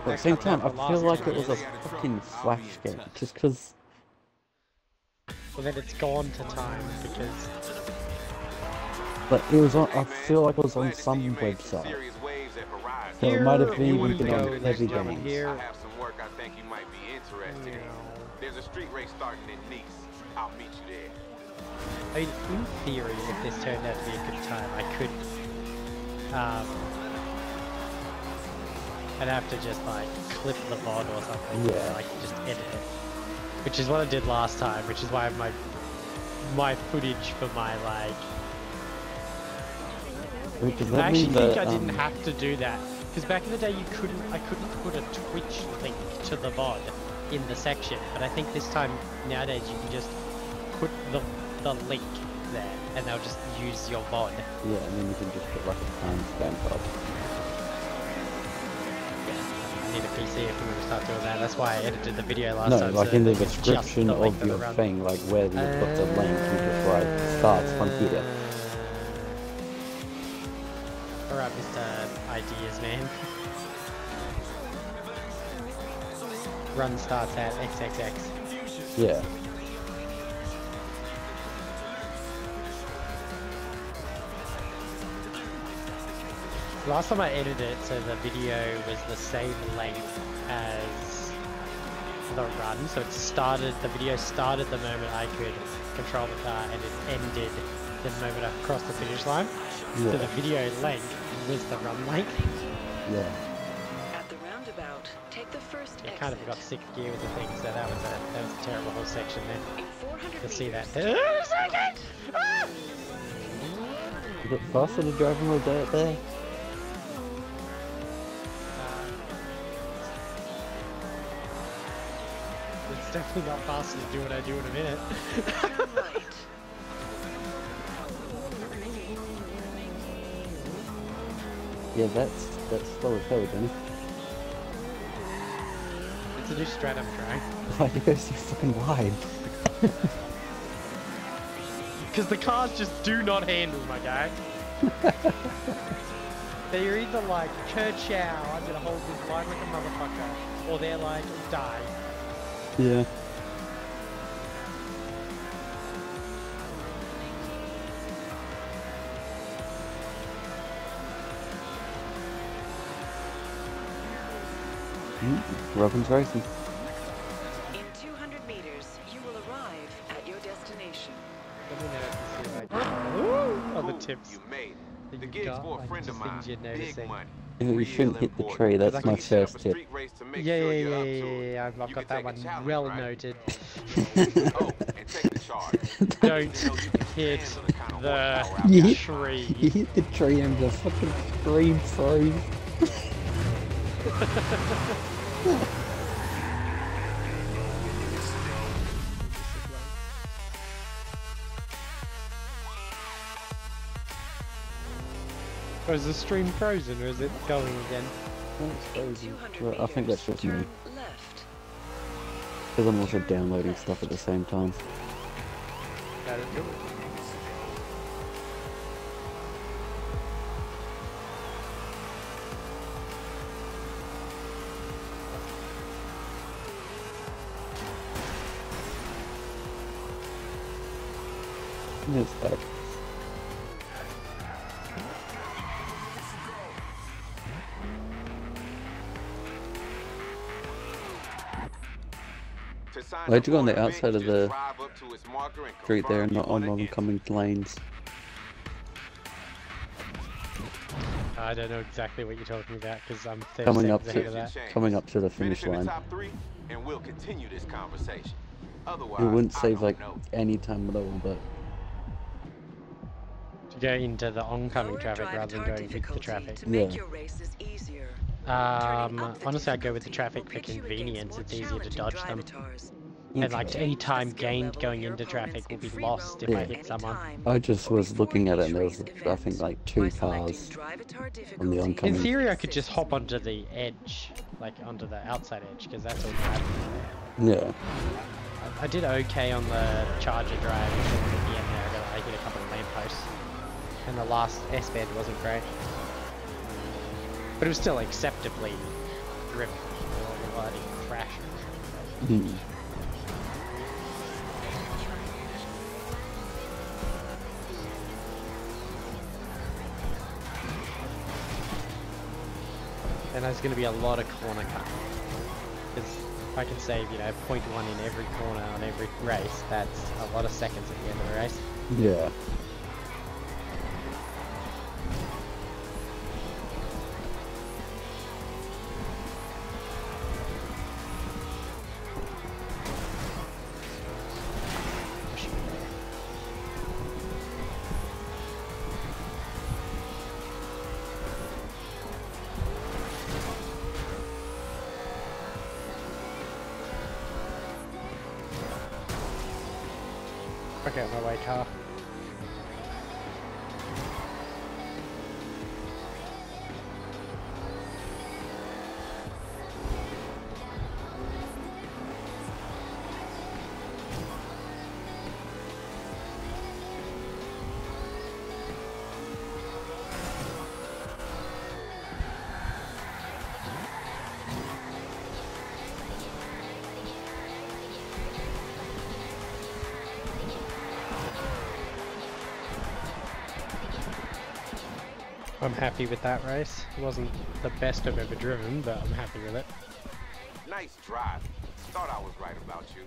But at the same time, I feel like it was a fucking Flash game, just because. Well, then it's gone to time because. But it was on. I feel like it was on some website. So it might have even been on Heavy Games. Here. I have some work I think you might be interested in. There's a street race starting in Nice. I'll meet you there. I mean, in theory, if this turned out to be a good time, I could. I'd have to just like clip the VOD or something. Yeah. Like just edit it. Which is what I did last time. Which is why my footage for my like. Wait, does I that actually mean think that, I didn't have to do that because back in the day I couldn't put a Twitch link to the VOD in the section, but I think this time nowadays you can just put the link there and they'll just use your VOD. Yeah, and then you can just put like a timestamp up. I need a PC if we're going to start doing that. That's why I edited the video last No, time. like so in the it's just description the link of to the your run. thing, like where you put the link, you just write starts from here. Alright, Mr. Ideas Man. Run starts at XXX. Yeah. Last time I edited it, so the video was the same length as the run. So the video started the moment I could control the car and it ended the moment I crossed the finish line. Yeah. So the video length was the run length. Yeah. At the roundabout, take the first I exit. kind of got sick gear with the thing, so that was a terrible whole section there. In 400 To see that. meters, Is it faster to drive on the dirt there? It's definitely not faster to do what I do in a minute. turn right. Yeah, that's slow as hell, Johnny. It's a new strat I'm trying. Why do you go so fucking wide? Because the cars just do not handle, my guy. They're either like, Kerchow, I'm gonna hold this line like a motherfucker, or they're like, die. Yeah. Robin's racing. In 200 meters, you will arrive at your destination. Let me know if you see like, ooh, on the Ooh, tips. You made it. that The you gig's got, for a like, friend of just mine. things you're Big noticing. money. You shouldn't hit the tree, Cause that's I my can first tip. Yeah, I've got that one well noted. Oh, and take the charge. Don't hit the You tree. hit the tree and the fucking screen froze. Or is the stream frozen or is it going again? It's frozen. 200 Well, I think that's meters, just me. turn left. Because I'm also downloading stuff at the same time. That is good. It's back. Why'd you go on the outside of the street there and not on oncoming lanes? I don't know exactly what you're talking about because I'm 30 Coming seconds up ahead of that. coming up to the finish line. And we'll continue this conversation. Otherwise, It wouldn't I save don't like know. any time at all, but To go into the oncoming Lower traffic drive rather than tar going with the difficulty traffic. to make Yeah. your races easier. Turning up the Honestly, I'd go with the difficulty traffic will for pit you against convenience. more It's easier to challenging dodge them. drivatars. And okay. like any time Change the skill gained level going of your into traffic opponents will in be free lost if roam I Yeah. hit someone. anytime I just or was before looking at it and there each was race I think event like by 2 selecting cars drivatar on the difficulty In oncoming. theory, I could assist. just hop onto the edge, like onto the outside edge, because that's all bad. Yeah. I did okay on the charger drive, and then at the end there I hit a couple of lampposts. And the last S-bed wasn't great. But it was still acceptably driven or bloody crashes. Hmm. And there's going to be a lot of corner cutting. Because if I can save, you know, 0.1 in every corner on every race, that's a lot of seconds at the end of the race. Yeah. Okay, my way, car. I'm happy with that race. It wasn't the best I've ever driven, but I'm happy with it. Nice drive. Thought I was right about you.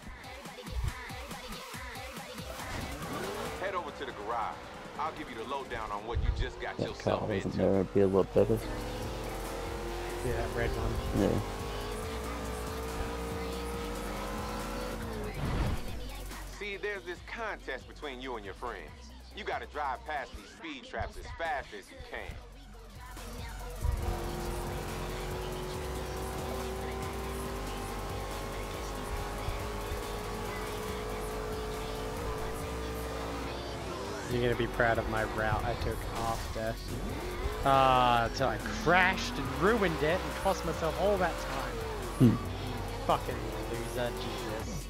Head over to the garage. I'll give you the lowdown on what you just got That car yourself wasn't into. there, it'd be a lot better. Yeah, that red one. Yeah. See, there's this contest between you and your friends. You gotta drive past these speed traps as fast as you can. You're gonna be proud of my route I took after. Until I crashed and ruined it and cost myself all that time. Fucking loser, Jesus.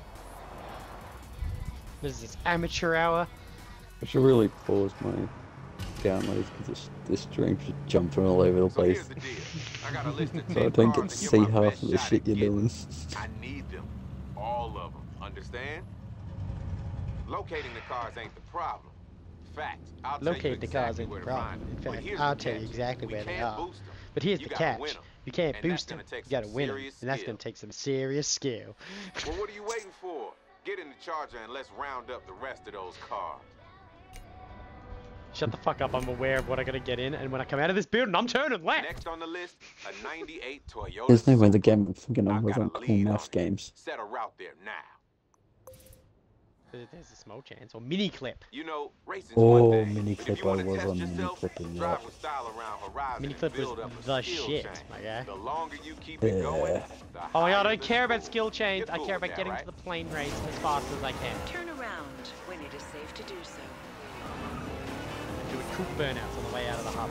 This is this amateur hour. I should really pause my downloads because this stream's just jumping all over the So here's place. the deal. I got a list of 10 So I don't cars get to give see my half best of the shot shit at you're getting doing. I need them. All of them. Understand? Locating the cars ain't the problem. Fact. I'll tell you Locate the cars exactly ain't where the to problem. find them. In But fact, here's I'll the tell you catch. exactly We where they can't are. boost them. But here's You the gotta catch. win 'em. You can't And boost that's them. gonna take You gotta some win them. serious And that's skill. gonna take some serious skill. Well, what are you waiting for? Get in the Charger and let's round up the rest of those cars. Shut the fuck up, I'm aware of what I gotta get in, and when I come out of this building, I'm turning left! Next on the list, a 98 Toyota There's no way the Supra. game I'm thinking I've of was got on a Cool lead on Mouse it. Games. Set a route there now. There's a small chance. Or mini clip. You know, racing's Oh, one thing, mini but if clip, you want I to was test on mini yourself, clipping, yeah. drive with style around Horizon Mini and clip was build up a the skill shit, chain. my guy. The longer you keep it going, Yeah. the Oh my god, I higher don't the care about score. skill chains. You're I cool care with about that, getting right? to the plane race as fast as I can. Turn around when it is safe to do so. Doing cool burnouts on the way out of the hub.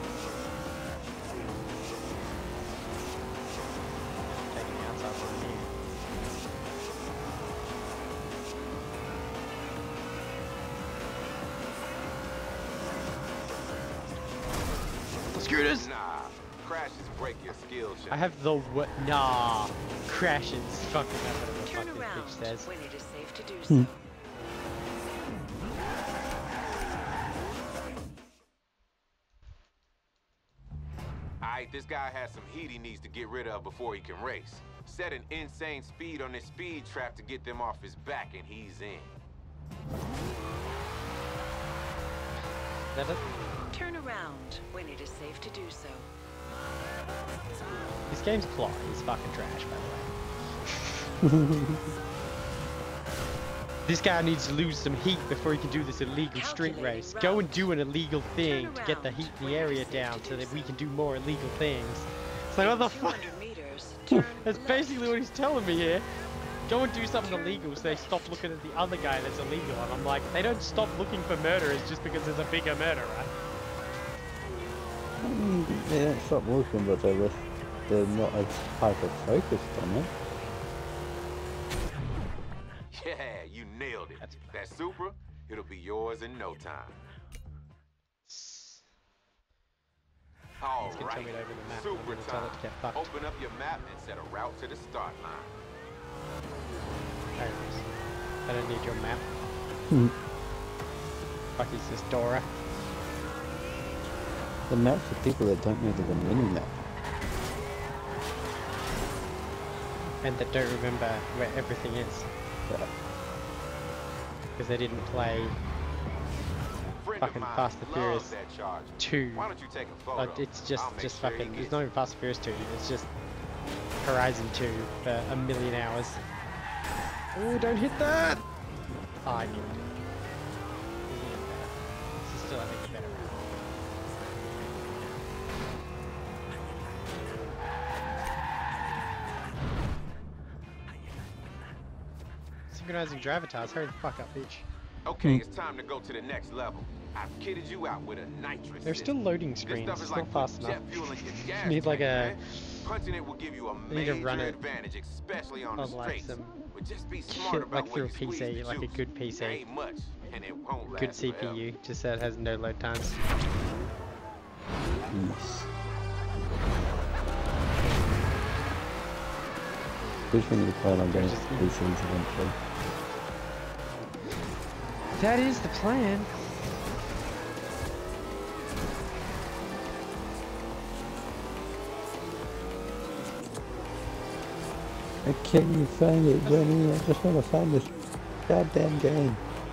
Taking me outside from here. Scooters! Nah, crashes break your skill chain. I have the nah. Crashes. Fucking whatever the Turn fuck this around bitch says. when it is safe to do so. Alright, this guy has some heat he needs to get rid of before he can race. Set an insane speed on this speed trap to get them off his back and he's in. That it? Turn around when it is safe to do so. This game's plot is fucking trash, by the way. This guy needs to lose some heat before he can do this illegal street race. Go and do an illegal thing to get the heat in the area down so that we can do more illegal things. It's like, what the fuck? 200 meters, turn That's left. basically what he's telling me here. Go and do something illegal so they stop looking at the other guy that's illegal. And I'm like, they don't stop looking for murderers just because there's a bigger murderer. They don't stop looking, but they're not as hyper-focused on it. Yeah, you nailed it. That Supra, it'll be yours in no time. All It's gonna tell right. me to open the map. I'm Super gonna tell time. it to get fucked. Open up your map and set a route to the start line. There it is. I don't need your map. Hmm. Fuck is this, Dora? The map for people that don't know the mini map. And that don't remember where everything is. Yeah. Because they didn't play Friend fucking of mine Fast and loves Furious that charger. 2. Why don't you take a photo? It's just I'll make sure he fucking, gets it's not even Fast and Furious 2, it's just Horizon 2 for a million hours. Oh, don't hit that! Oh, I knew it. This is even better. This is still, I think, a better round. Synchronizing Gravitas, hurry the fuck up, bitch. Okay, it's time to go to the next level. I've kitted you out with a nitrous There's still system. loading This screens, stuff it's is not like fast putting enough. jet fuel in your gas Need like tank, a- man. Punching it will give you a need to major run it advantage, especially on on the like straights. some But just be smart shit, about like where through a you squeeze PC, the like a juice. good There PC. ain't much, and it won't Good last forever. CPU, just so it has no load times. Yes. Which one you plan on getting Just- PCs eventually? That is the plan. I can't find it, Benny. I just want to find this goddamn game.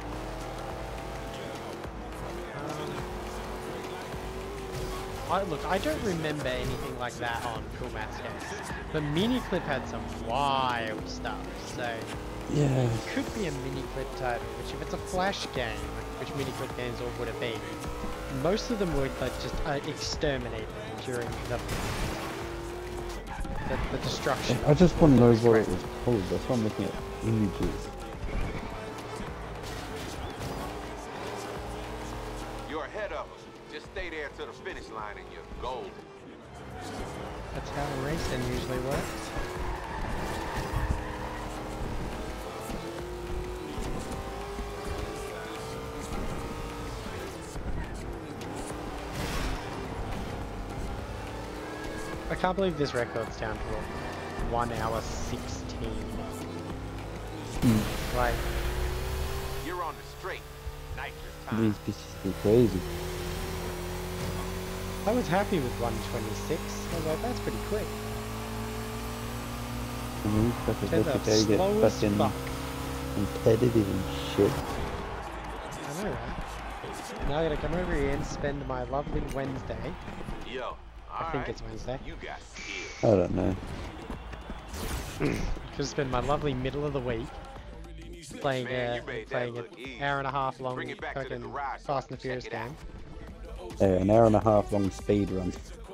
Look, I don't remember anything like that on Cool Maths games. The mini-clip had some wild stuff, so Yeah. it could be a mini-clip title, which if it's a Flash game, which mini-clip games all would have been, most of them were like just exterminated during the destruction. I just want to know what it was called. That's why I'm looking at images. You're ahead of them. Just stay there to the finish line and you're golden. That's how racing usually works. I can't believe this record's down to 1 hour 16. Like, You're on the straight. Nitrous time. These bitches are crazy. I was happy with 126. I was like, that's pretty quick. And these fuckers Turns out every day get slow as fucking fuck. competitive and shit. I know, right? Now I gotta come over here and spend my lovely Wednesday. Yo, I think it's Wednesday. You got skills. I don't know. Just spend my lovely middle of the week playing Man, you made that playing look an easy. hour and a half long Bring it back to the fucking garage so I Fast can and Furious check it out. game. An hour and a half long speed run.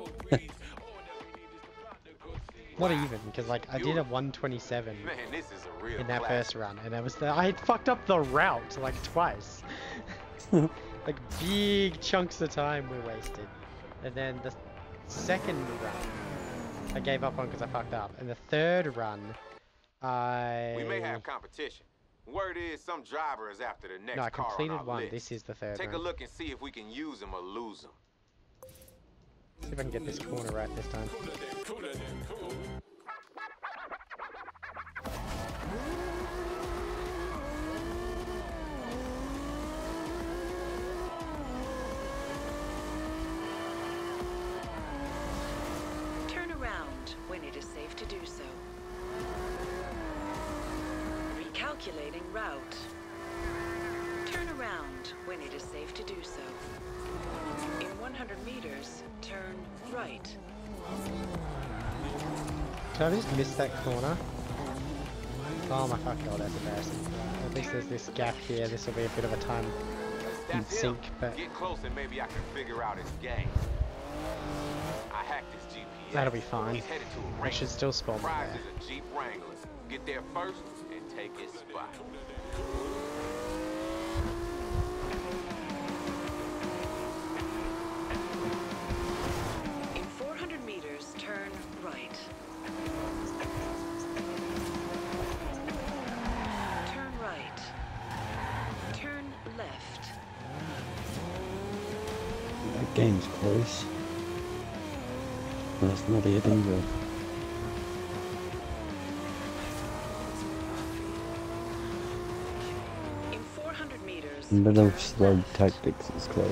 Not even, because like I did a 127 Man, this is a real in that classic. first run, and I had fucked up the route like twice. Like big chunks of time were wasted, and then the second run I gave up on because I fucked up, and the third run We may have competition. Word is some driver is after the next no, I car on completed our one. list. This is the third Take a run. look and see if we can use them or lose them. See if I can get this corner right this time. Turn around when it is safe to do so. Recalculating route. Turn around when it is safe to do so. In 100 meters, turn right. Did I just miss that corner? Oh my fuck god, that's embarrassing. At least there's this gap here, this will be a bit of a time in That's sync, him. but Get close and maybe I can figure out his game. I hacked his GPS. that'll be fine. He's headed to a I range. should still spawn me Prize there. is a Jeep Wrangler. Get there first and take his spot. In 400 meters, turn right. Turn right. Turn left. That game's close. That's not it either. In 400 meters, Metal turn Slug left. Tactics is close.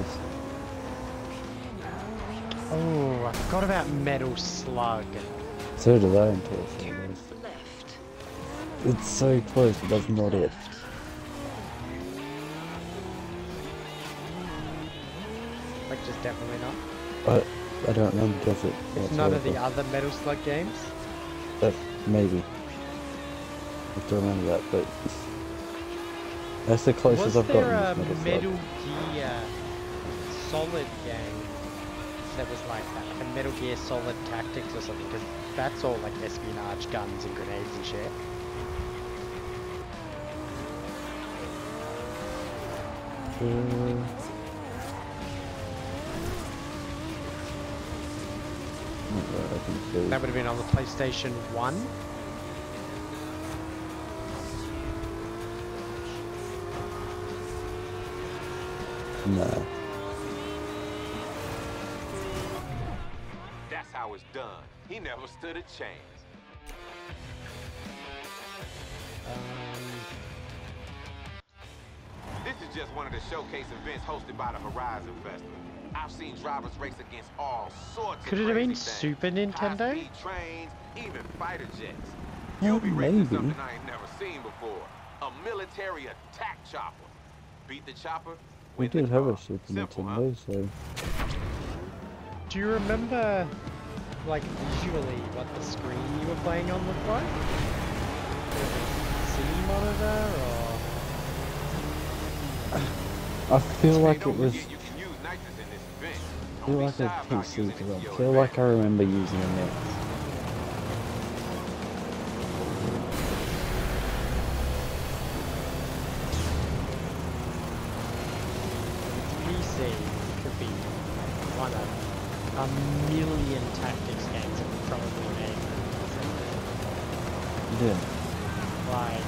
Oh, I forgot about Metal Slug. So did I until I saw Turn this. left. It's so close, but that's not it. Like, just definitely not. I don't remember, does it? It's none of the other Metal Slug games. Maybe. I have to remember that, but that's the closest Was I've there gotten. a With Metal Gear Solid game that was like that? Like a Metal Gear Solid Tactics or something? Because that's all like espionage, guns and grenades and shit. I think so. That would have been on the PlayStation 1. No. That's how it's done. He never stood a chance. This is just one of the showcase events hosted by the Horizon Festival. I've seen drivers race against all sorts Could of it have been crazy things. Super Nintendo? High-speed trains, even fighter jets. Yeah, You'll be racing maybe. something I ain't never seen before. A military attack chopper. Beat the chopper, We win the did have car. a Super Simple, huh? Nintendo, so Do you remember, like, visually what the screen you were playing on looked like? C monitor or? I feel Hey, like it don't was. forget you can use nitrous in this event. I Don't feel be like shy a about PC using it because to I your feel like I advantage. remember using a NES. PC could be one of a million tactics games that were probably made. Yeah. Like,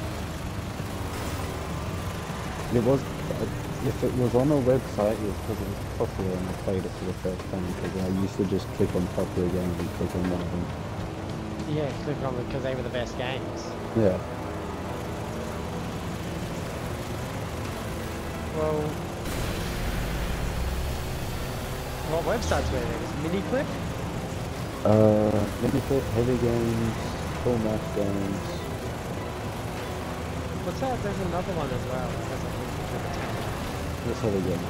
It was. If it was on a website, it was because it was popular and I played it for the first time. Because I used to just click on popular games and click on one of them. yeah, click on them because they were the best games. Yeah. Well, what websites were there? Was Miniclip? Miniclip, Heavy Games, Full Match Games. What's that? There's another one as well. That has a link to the tank. What's Heavy Games?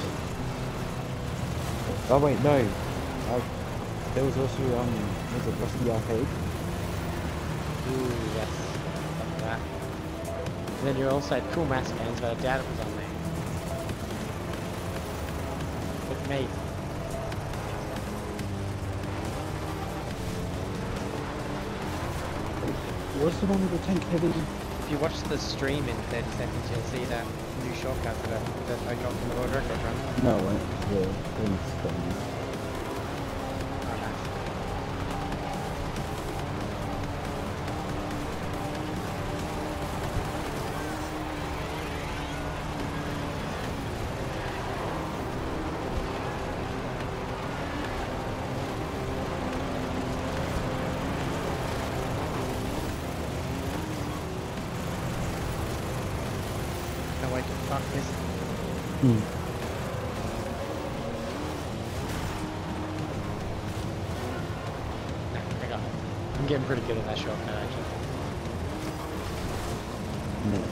Oh wait, no. There was also was it Rusty Arcade? Ooh, yes. Love that. And then you also had Cool Mass Games, but I doubt it was on there. With me. What's the one with the tank heavy? If you watch the stream in 30 seconds, you'll see that new shortcut that I got from the World Record Run. No, the thing's coming. Oh, nice. Can't wait to fuck this. No, I got it. I'm getting pretty good at that shortcut actually. Nice.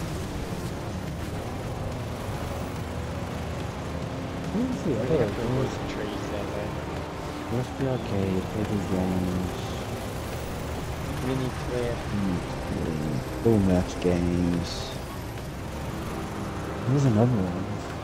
Who's the Really other? have to avoid some trees there though. Rusty Arcade, Heavy Games, Mini clip. Full Match Games. There's another one.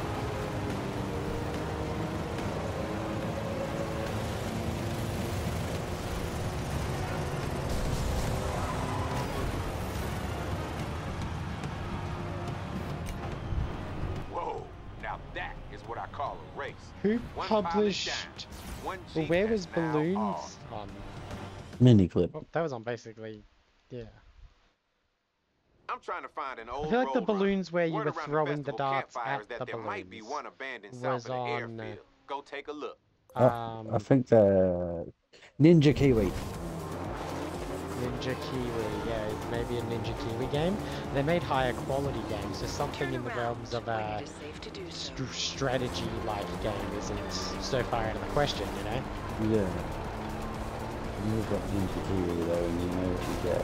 Whoa, now that is what I call a race. Who One pilot published? down, one Well, Jeep where has was now Balloons all. on? Miniclip. Well, that was on basically, yeah. I'm trying to find an old I feel like the road runner. balloons where you Word were around throwing the festival darts campfires at that the there might be balloons one abandoned was south of the on, airfield. Go take a look. I think they're Ninja Kiwi. Ninja Kiwi, yeah, maybe a Ninja Kiwi game. They made higher quality games, so something in the realms of a strategy-like game isn't so far out of the question, you know? Yeah. You've got Ninja Kiwi though, and you know what you get.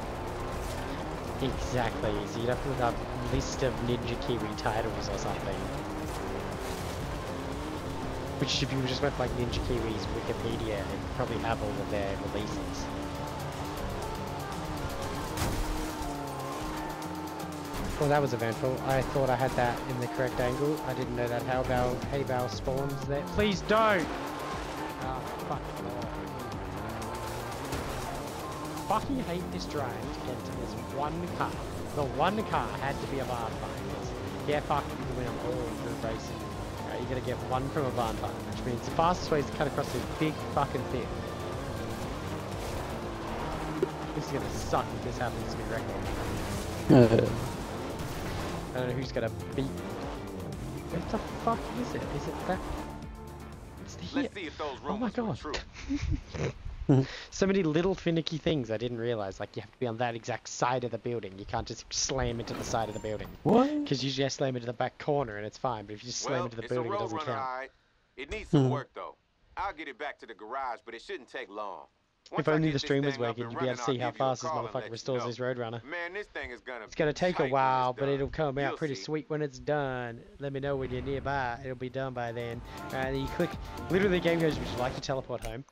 Exactly, so you'd have to look up a list of Ninja Kiwi titles or something. Which if you just went like Ninja Kiwi's Wikipedia, it'd probably have all of their releases. Well, that was eventful. I thought I had that in the correct angle. I didn't know that Hay Bale spawns there. Please don't! Oh, fuck Lord. Fucking hate this drive to get to this one car. The one car had to be a barn find. Yeah, fuck, you can win them all through racing. You gotta get one from a barn find, which means the fastest way is to cut across this big fucking field. This is gonna suck if this happens to be record. I don't know who's gonna beat. What the fuck is it? Is it that? It's the here. Let's see if those Oh my rumors god. were true. So many little finicky things I didn't realize. Like you have to be on that exact side of the building. You can't just slam into the side of the building. What? Because usually I slam into the back corner and it's fine. But if you just slam Well, into the it's a building, it road doesn't runner, count. alright. It needs some work though. I'll get it back to the garage, but it shouldn't take long. If Once I only get the this stream was thing up working, and you'd be able to running, see I'll how give you a fast this call and motherfucker let restores you his know. Roadrunner. Man, this thing is gonna It's gonna take a tight when while, it's but done. it'll come out You'll pretty see. sweet when it's done. Let me know when you're nearby. It'll be done by then. And you click. Literally, the game goes, "Would you like to teleport home?"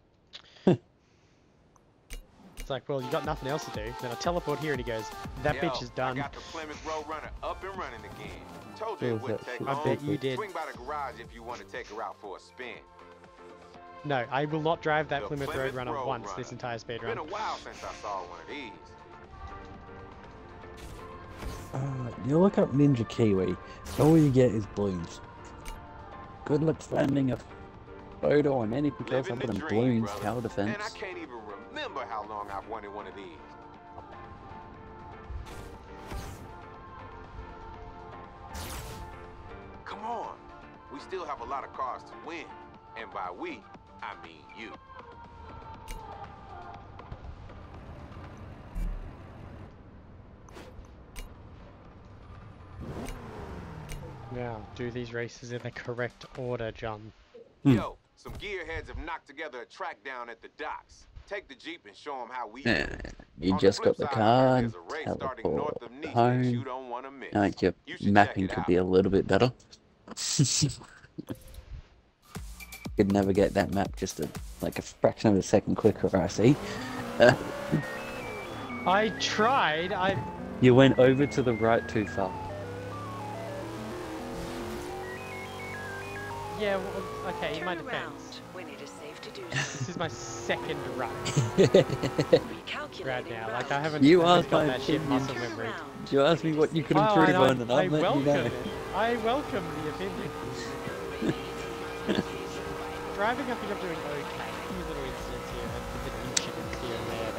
It's like, well, you got nothing else to do. Then I teleport here, and he goes, "That bitch is I done." got the Plymouth Roadrunner up and running again. Told you Yeah, it wouldn't that take shit. I long. bet you did. Swing by the garage if you want to take her out for a spin. No, I will not drive that The Plymouth Plymouth Roadrunner once Roadrunner. this entire speed Been run. a while since I saw one of these. You look up Ninja Kiwi, all you get is balloons. Good luck finding a photo on anything else Living other the than dream, balloons, brother. tower defense. And I can't even remember how long I've wanted one of these. Come on. We still have a lot of cars to win. And by we, I mean you. Now, do these races in the correct order, John. Yo, some gearheads have knocked together a track down at the docks. Take the Jeep and show them how we do it. You On just flip got the side, car and there's a race starting north teleport of Nice that home. you don't want to miss. Your You should mapping check it could out. be a little bit better. Could navigate that map just like a fraction of a second quicker, I see. I tried. You went over to the right too far. Yeah. Well, okay. In my Turn around defense, when it is safe to do this is my second run so. Recalculating right now. Like route. I haven't. You I asked haven't got my that shit opinion. muscle Turn memory. around You asked me when it what is you safe could to Oh, improve and on, and I I'm letting you welcome know. it. I welcome the opinion. Driving, I think I'm doing okay. A few little incidents here, a bit of incidents here and there.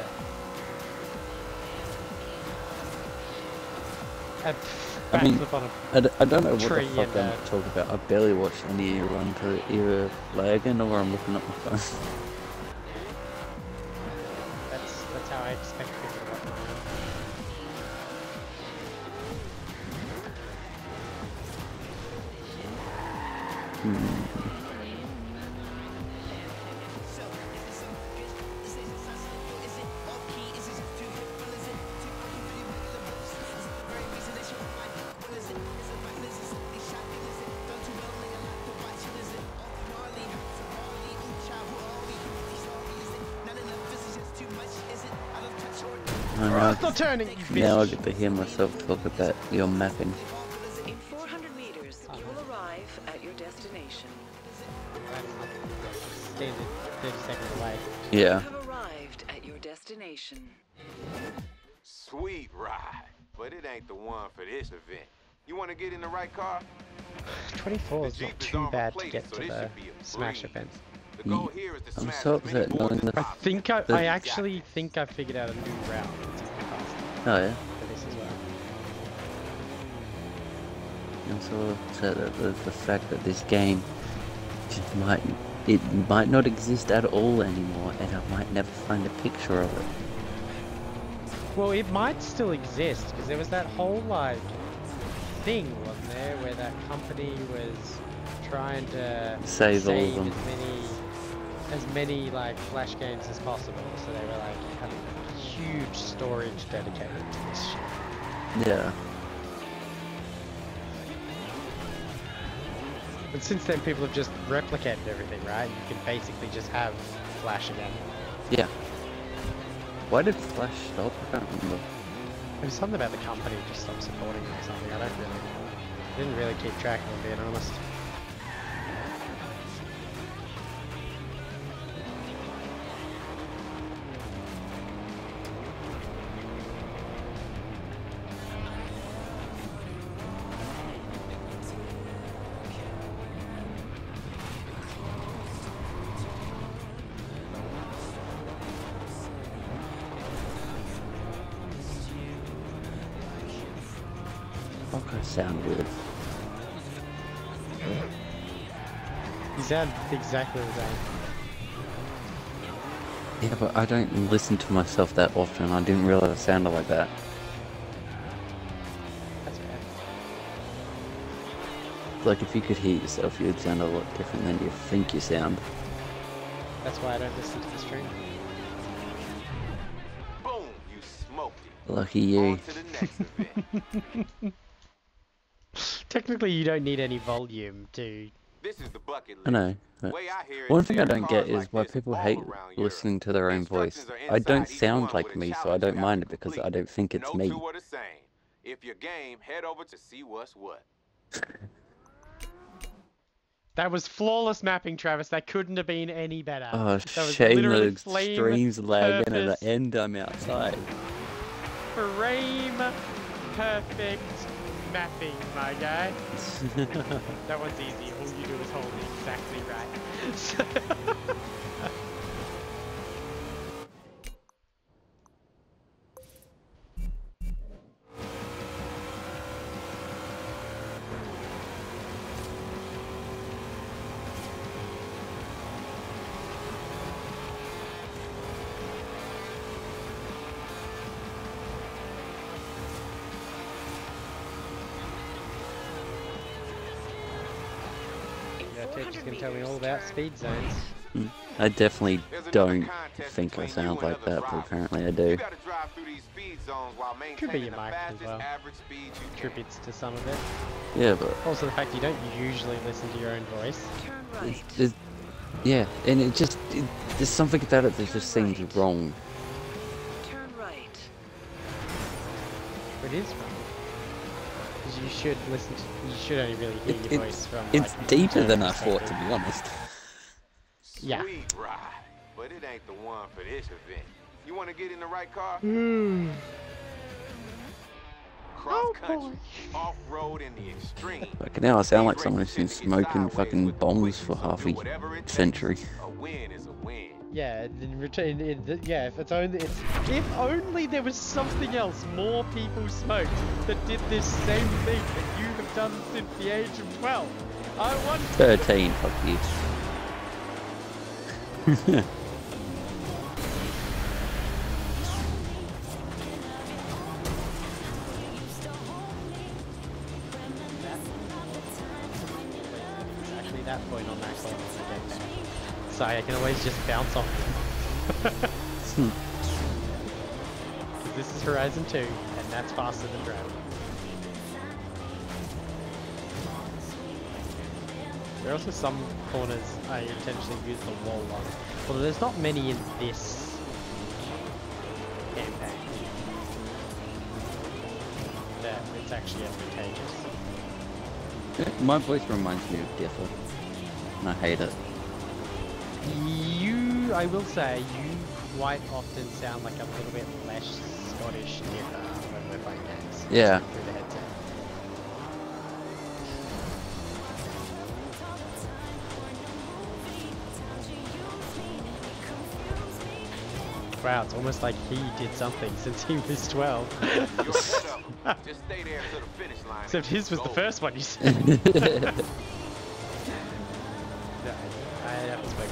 But... I mean, backflip on a I don't know what the tree fuck and, I'm talking about. I barely watched any of you run through either lagging or I'm looking at my phone. That's how I expect people to work. Now, It's not turning, you now I bitch! get to hear myself talk about your mapping. In 400 meters, you will arrive at your destination. Standard 30 seconds away. You Yeah. have arrived at your destination. Sweet ride. But it ain't the one for this event. You want to get in the right car? 24 is The not Jeep is too armor bad to plated, get so to this the should be a Smash breeze. event. The goal here is to I'm smash so as many upset boards knowing as that- I possible. think I The- actually think I figured out a new route that's even faster Oh yeah. for this as well. I'm so upset that the fact that this game just might it might not exist at all anymore, and I might never find a picture of it. Well, it might still exist because there was that whole like thing, wasn't there, where that company was trying to Save all of them. as many like Flash games as possible. So they were like having huge storage dedicated to this shit. Yeah. But since then, people have just replicated everything, right? You can basically just have Flash again. Yeah. Why did Flash stop? I can't remember. It was something about the company just stopped supporting it or something. I didn't really keep track, if I'm being honest. Fuck, I sound weird. You sound exactly the same. Yeah, but I don't listen to myself that often. I didn't realize I sounded like that. That's bad. Like, if you could hear yourself, you'd sound a lot different than you think you sound. That's why I don't listen to the stream. Boom, you smoked it. Lucky you. On to the next event. Technically, you don't need any volume to. This is the bucket list. I know. But Way I hear it, one thing I there are don't get cars is like why this people all hate around Europe. listening to their own voice. Instructions are I don't inside each sound one like with a me, so I challenge don't you mind have it to because complete. I don't think it's No me. two are the same. If you're game, head over to see what's what. That was flawless mapping, Travis. That couldn't have been any better. Oh, That was shame literally the flame stream's lagging and at purpose, the end I'm outside. frame perfect mapping, my guy. That one's easy. All you do is hold it exactly right. Yeah, Tetris can tell me all about speed zones. I definitely There's another don't contest think I between sound you and like other that, but drivers. apparently I You do. gotta drive through these speed zones while Could be maintaining your the mic as fastest well. average speed you can. Contributes to some of it. Yeah, but Also, the fact you don't usually listen to your own voice. Turn right. yeah, and there's something about it that just seems wrong. Turn right. It is wrong. Because you should listen to, you should only really hear your voice from It's like, deeper than I internal thought, to be honest. Yeah. Sweet ride, but it ain't the one for this event. You want to get in the right car? Cross country, off road in the extreme. Like now I sound like These someone races who's been tend to get smoking sideways fucking with the bombs quick, for so half do a whatever it takes. century. A win is a win. Yeah, in return, yeah. If only there was something else more people smoked that did this same thing that you have done since the age of 12. I want 13, fuck you. actually that point on that corner to get there. So I can always just bounce off them. Because this is Horizon 2, and that's faster than Dragon. There are also some corners I intentionally use the wall on. Although there's not many in this campaign. That it's actually advantageous. My voice reminds me of Differ, and I hate it. I will say, you quite often sound like a little bit less Scottish when we're playing games. Yeah. Through the headset. Wow, it's almost like he did something since he was 12. You're ahead of 'em. Just stay there to the finish line. Except and his was the go. first one you said. No, I haven't spoken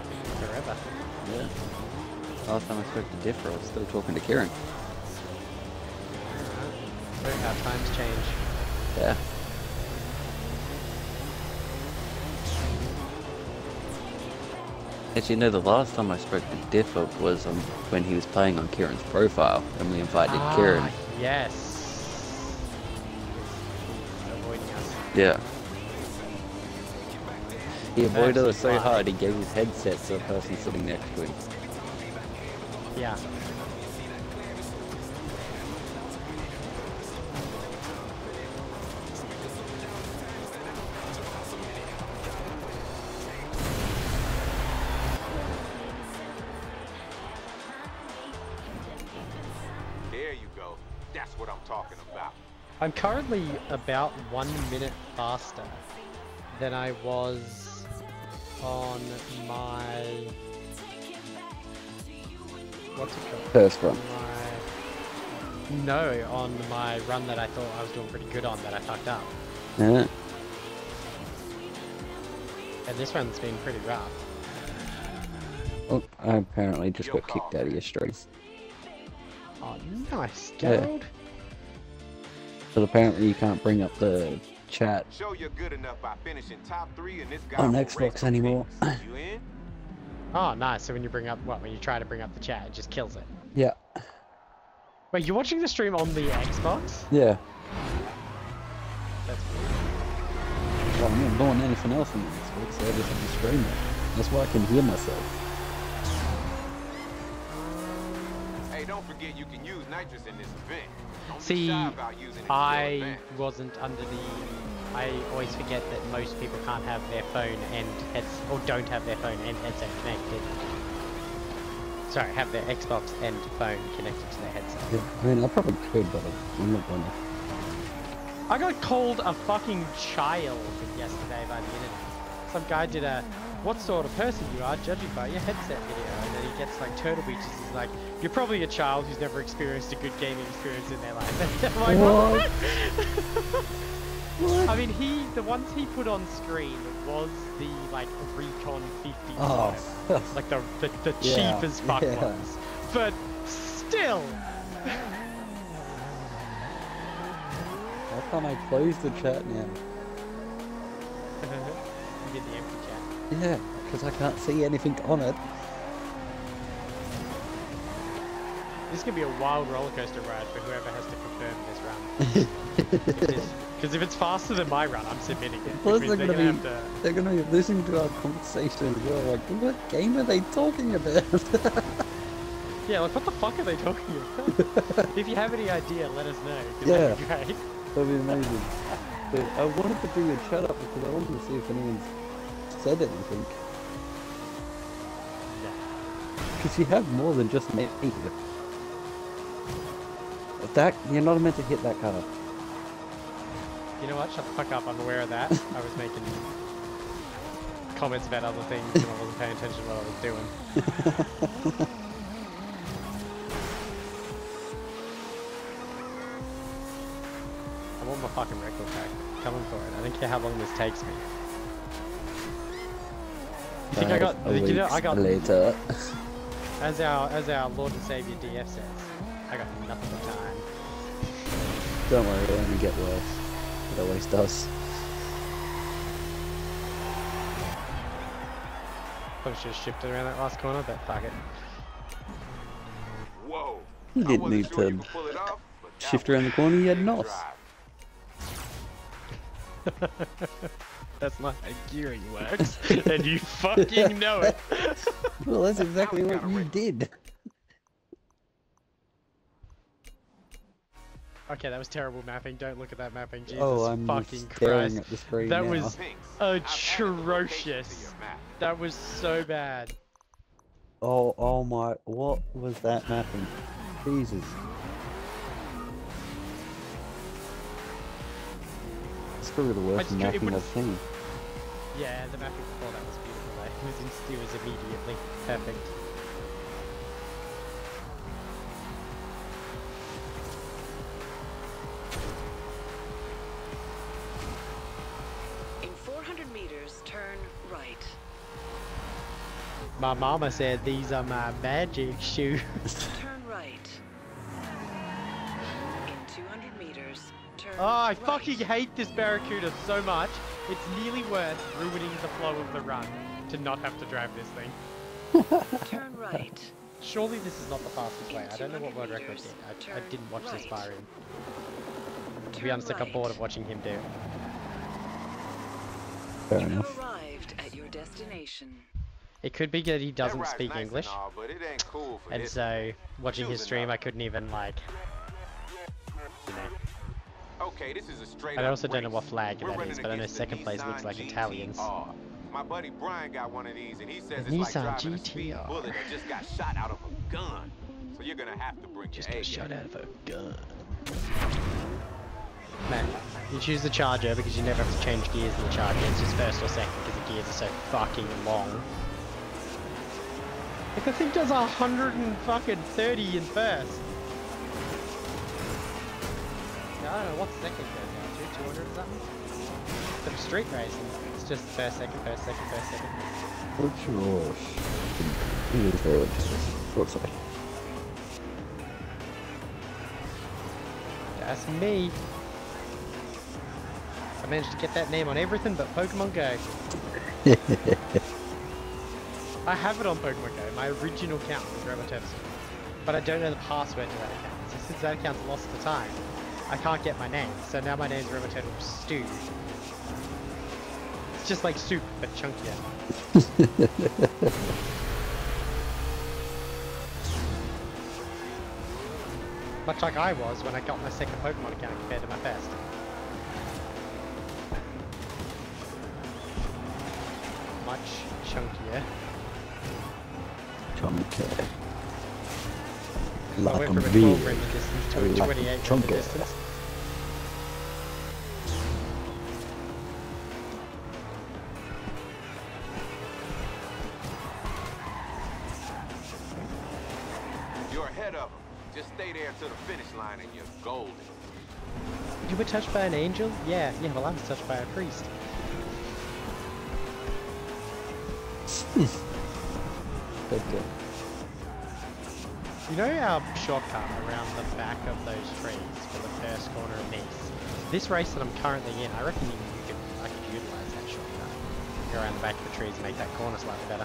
Forever. Yeah. Last time I spoke to Differ, I was still talking to Kieran. Look how times change. Yeah. Actually, no, the last time I spoke to Differ was when he was playing on Kieran's profile, and we invited Kieran. Yes. Avoiding us. Yeah. He avoided us so Absolutely. hard, he gave his headset to the person sitting next to him. Yeah. There you go. That's what I'm talking about. I'm currently about 1 minute faster than I was on my... What's it called? First run. No, on my run that I thought I was doing pretty good on that I fucked up. Yeah. And this one's been pretty rough. Oh, I apparently just got kicked out of your stream. Oh, nice, Yeah. Gerald. But apparently you can't bring up the chat Show you're good enough by finishing top 3 and this guy on will Xbox race anymore. things. You in? Oh, nice. So when you bring up, when you try to bring up the chat, it just kills it. Yeah. Wait, you're watching the stream on the Xbox? Yeah. That's weird. Well, I'm not doing anything else on Xbox, so I just have to stream it. That's why I can hear myself. Hey, don't forget you can use nitrous in this event. Don't be See, shy about using it to your I advantage. wasn't under the... I always forget that most people can't have their phone and heads or don't have their phone and headset connected. Sorry, have their Xbox and phone connected to their headset. Yeah, I mean, I probably could, but I'm not gonna. I got called a fucking child yesterday by the internet. Some guy did a, what sort of person you are judging by your headset video, and then he gets like Turtle Beaches. He's like, you're probably a child who's never experienced a good gaming experience in their life. And I'm like, what? I mean, the ones he put on screen was the like Recon 50 Oh. like the Yeah, cheap as fuck yeah. ones, but still. How can I close the chat now? You get the empty chat. Yeah, because I can't see anything on it. This is gonna be a wild roller coaster ride for whoever has to confirm this run. Because if it's faster than my run, I'm submitting it. Plus Because they're gonna be listening to our conversation as well. Like, what game are they talking about? Yeah, like what the fuck are they talking about? If you have any idea, let us know. 'Cause Yeah. that'd be great. That'd be amazing. But I wanted to bring a chat up because I wanted to see if anyone's said anything. Because you have more than just me. That you're not meant to hit that car. You know what? Shut the fuck up. I'm aware of that. I was making comments about other things and I wasn't paying attention to what I was doing. I want my fucking record back. Coming for it. I don't care how long this takes me. You think I got? You know, I got. later. As our Lord and Savior DF says, I got nothing but time. Don't worry, it'll only get worse. It always does. Probably should have shifted around that last corner, but fuck it. Whoa. You I didn't wasn't need sure you to could pull it off, but that shift was around the corner, you had a NOS. drive. That's not how gearing works, and you fucking know it. Well, that's exactly Now we what gotta you race. did. Okay, that was terrible mapping. Don't look at that mapping. Jesus Oh, I'm fucking staring Christ. at the screen That now. was Pinks, I've added the location to atrocious. your map. That was so bad. Oh my, what was that mapping? Jesus. It's probably the worst it mapping would've- I've seen. Yeah, the mapping before that was beautiful. Though. It was immediately perfect. In 400 meters, turn right. My mama said these are my magic shoes. Turn right. In 200 meters, turn Oh, I right. fucking hate this Barracuda so much. It's nearly worth ruining the flow of the run to not have to drive this thing. Turn right. Surely this is not the fastest way. In I don't know what 200 world record meters, did. I turn didn't watch this right. far in. To be Turn honest, I got right. bored of watching him do it. Fair You enough. have arrived at your destination. It could be that he doesn't That ride's speak nice and English, all, but it ain't cool for and this. so watching his Choose stream, another. I couldn't even like, you know. Okay, this is a straight And I up also don't know race. what flag We're that running is, but I know against the second place looks Nissan like Italians. GTR. My buddy Brian got one of these, and he says The it's like Nissan driving a speed GTR. bullet that just got shot out of a gun. So you're gonna have to bring Just your got A shot game. out of a gun. Man, you choose the Charger because you never have to change gears in the Charger. It's just first or second because the gears are so fucking long. Like the thing does 130 in first. I don't know what second goes down to, 200 or something? Some street racing. It's just first, second, first, second, first, second. Which was... It is very interesting. What's that? That's me. I managed to get that name on everything but Pokemon Go. I have it on Pokemon Go, my original account was Roboturfs, but I don't know the password to that account. So since that account's lost to time, I can't get my name. So now my name's Roboturtle Stew. It's just like soup, but chunkier. Much like I was when I got my second Pokemon account compared to my first. Much chunkier. Chunky. I Like went a from a 12 beard. render distance to a Like a 28 render chunky. distance. You're ahead of them. Just stay there to the finish line and you're golden. You were touched by an angel? Yeah, well I was touched by a priest. Okay. You know our shortcut around the back of those trees for the first corner of Nice? This race that I'm currently in, I reckon I could utilise that shortcut. Go around the back of the trees and make that corner slightly better.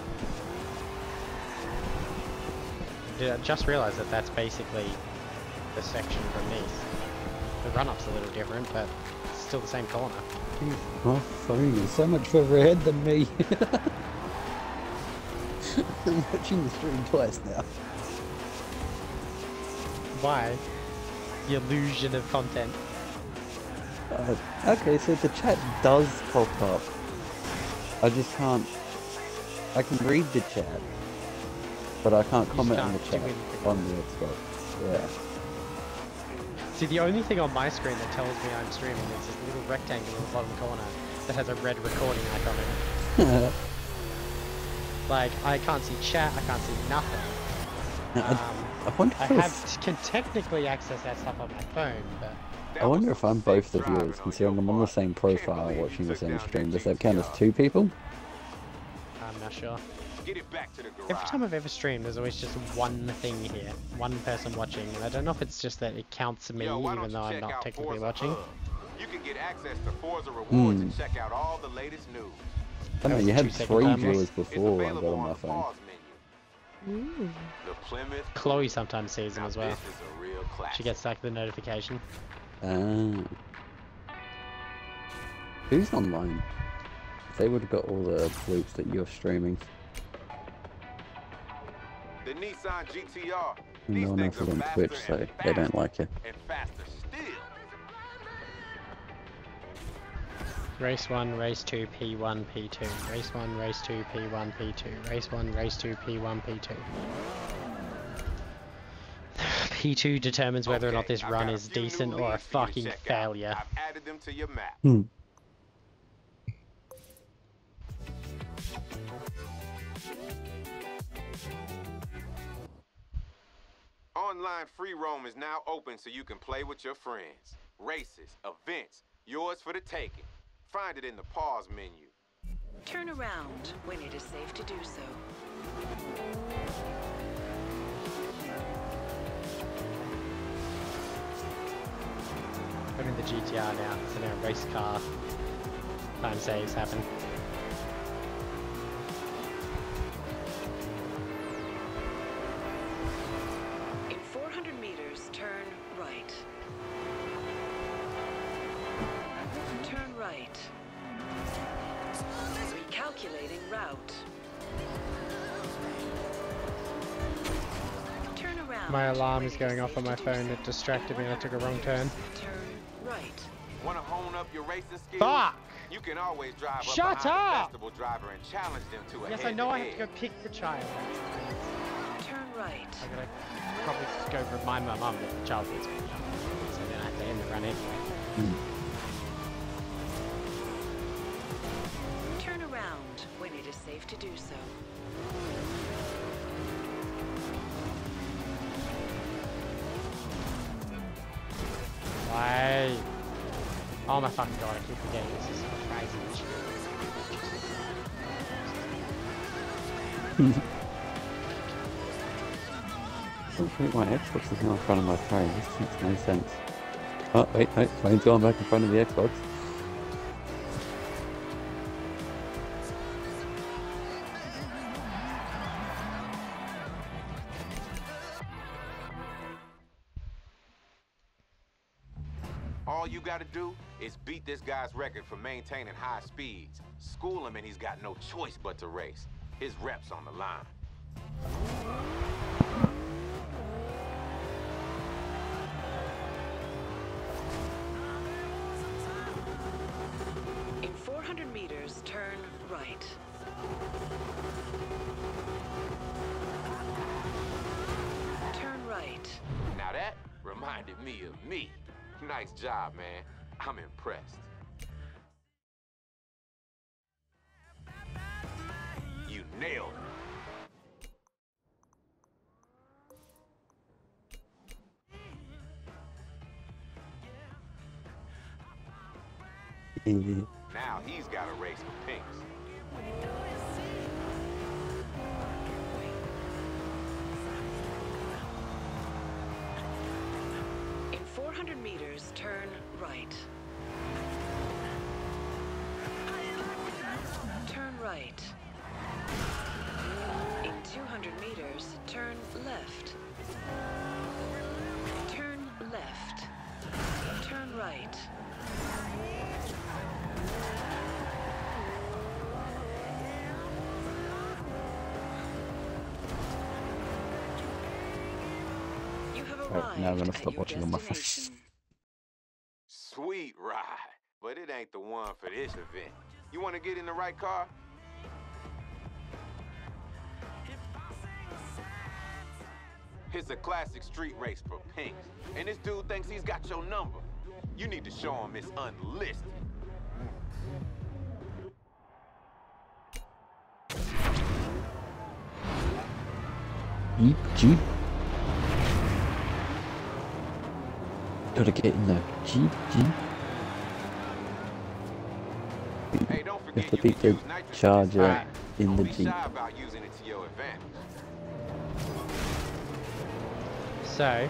I just realised that that's basically the section from Nice. The run-up's a little different, but it's still the same corner. My phone is so much further ahead than me. I'm watching the stream twice now. Why? The illusion of content. Okay, so the chat does pop up. I just can't... I can read the chat, but I can't comment on the can't chat do anything. on the Xbox. Yeah. See, the only thing on my screen that tells me I'm streaming is this little rectangle in the bottom corner that has a red recording icon in it. Like, I can't see chat, I can't see nothing. I wonder if Can technically access that stuff on my phone, but I wonder if I'm both the viewers, considering I'm on the same profile watching the same stream. Does that count as two people? I'm not sure. Get it back to the garage. Every time I've ever streamed, there's always just one thing here, one person watching, and I don't know if it's just that it counts me Yo, why even don't though you I'm check not out technically Forza watching. Hub? You can get access to Forza rewards and check out all the latest news. I know, was you a had 2-second 3 time viewers loss. It's before I got available on on my the phone. pause menu. The Plymouth. Chloe sometimes sees them Now as well. this is a real classic. She gets like the notification. Ah. Who's online? They would have got all the loops that you're streaming. The Nissan GTR. And These no one else things is are on faster Twitch, so and they faster don't like you. and faster still. Race 1, Race 2, P1, P2. Race 1, Race 2, P1, P2. Race 1, Race 2, P1, P2. P2 determines whether or not this I've run got is few new decent or a leads for you to fucking check out. failure. I've added them to your map. Online free roam is now open so you can play with your friends. Races, events, yours for the taking. Find it in the pause menu. Turn around when it is safe to do so. I'm in the GTR now, so now race car time saves happen. In 400 meters, turn right. Turn right. Recalculating route. Turn around. My alarm when is it going off on safe my to do phone. so. It distracted me and I took a wrong In turn. 100, turn right. Want to hone up your racing skills? Fuck! You can always drive up Shut behind a up! festival driver and challenge them to a Yes, I know I have to head-to-head. go pick the child. Turn right. I gotta probably just go remind my mum that the child needs picking up. So then I have to end the run anyway. Turn around when it is safe to do so. Why? Oh my fucking god, I keep forgetting this is crazy. I don't think my Xbox is now in front of my phone. This makes no sense. Oh, wait, no, phone's going back in front of the Xbox. All you gotta do is beat this guy's record for maintaining high speeds. School him and he's got no choice but to race. His rep's on the line. In 400 meters, turn right. Turn right. Now that reminded me of me. Nice job, man. I'm impressed. You nailed it. Now he's got a race for pinks. In 400 meters, turn right. Turn right. In 200 meters, turn left. Turn left. Turn right. You have Right, now I'm gonna arrived stop at watching your on my phone. destination. Sweet ride. But it ain't the one for this event. You want to get in the right car? It's a classic street race for pinks. And this dude thinks he's got your number. You need to show him it's unlisted. Jeep, Jeep. Gotta get in there. Jeep, Jeep. Hey, don't You forget have to you beat can the use nitrogen. Charger Alright. in Don't the be Jeep. shy about using it to your advantage. So,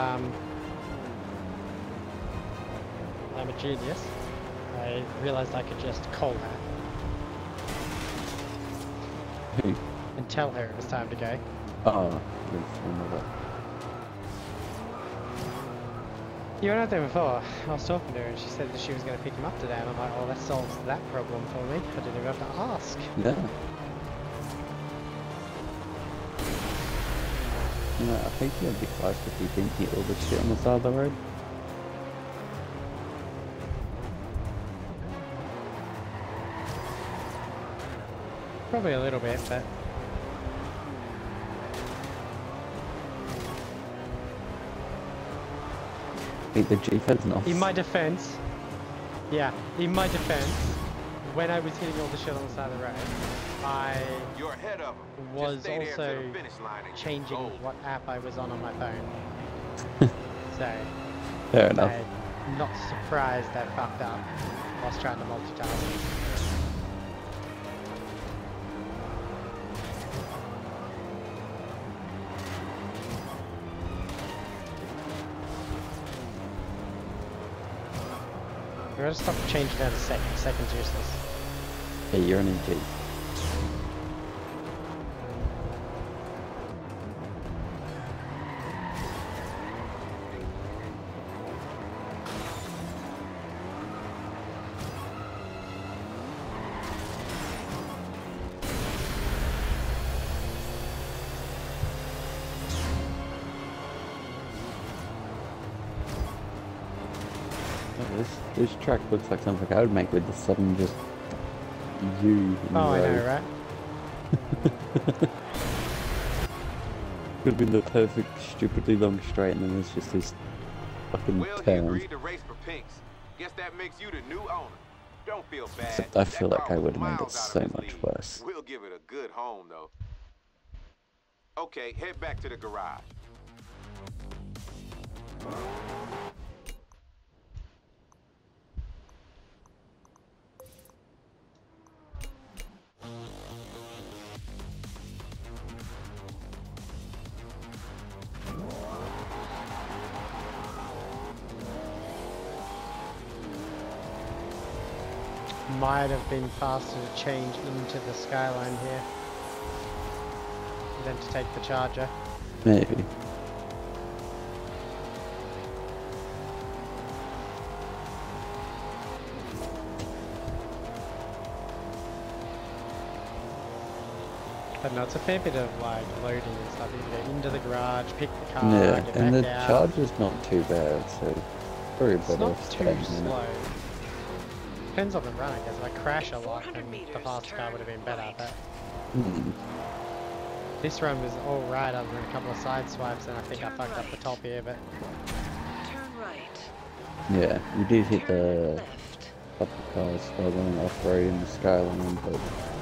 I'm a genius. I realized I could just call her Who? and tell her it was time to go. Oh, there's another. You were out there before. I was talking to her and she said that she was going to pick him up today. And I'm like, oh, that solves that problem for me. I didn't even have to ask. Yeah. You know, I think you'd be close if you didn't hit all the shit on the side of the road. Probably a little bit, but I think the Jeep has an off. in my defense, when I was hitting all the shit on the side of the road, I You're ahead of him. was Just stay there also to the finish line and get changing gold. what app I was on my phone. So, Fair enough. I'm not surprised I fucked up whilst trying to multitask. We gotta stop changing down to seconds. Seconds useless. Hey, you're an EG. This track looks like something I would make with the sudden just you in the Oh, I road. know, right? Could have been the perfect, stupidly long straight, and then there's just this fucking Well, he turn. agreed to race for Pinks. Guess that makes you the new owner. Don't feel bad. Except I feel That like car I was would have made it miles out of so his much league. worse. We'll give it a good home, though. Okay, head back to the garage. Might have been faster to change into the Skyline here than to take the Charger. Maybe. But no, it's a fair bit of like loading and stuff. You go into the garage, pick the car, Yeah, get and back the out. Charger's not too bad, so probably It's better not off too staying in it. slow. Depends on the run, I guess. If I crash a lot, 400 then the meters, fast car turn would have been better. right. But Hmm. this run was alright other than a couple of side swipes, and I think I Turn fucked up the right. top here, but Turn right. Yeah, you did hit Turn the left. couple cars while going off-road in the Skyline, but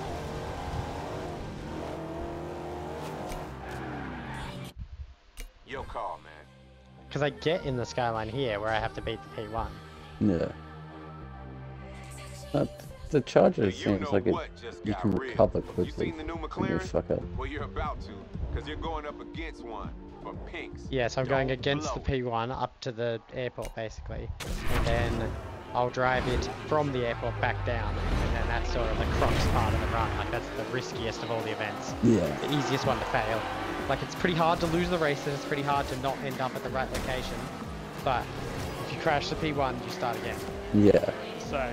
Your call, man. because I get in the Skyline here where I have to beat the P1. yeah. But the Charger You seems know like it, what just you got can real. recover You quickly seen the new when you McLaren? fuck up. Well, you're about to, because you're going up against one for Pinks. Yes, I'm going Don't against the blow it. P1 up to the airport basically, and then I'll drive it from the airport back down, and then that's sort of the crux part of the run. Like that's the riskiest of all the events, Yeah. the easiest one to fail. Like it's pretty hard to lose the race, and it's pretty hard to not end up at the right location. But if you crash the P1, you start again. Yeah. So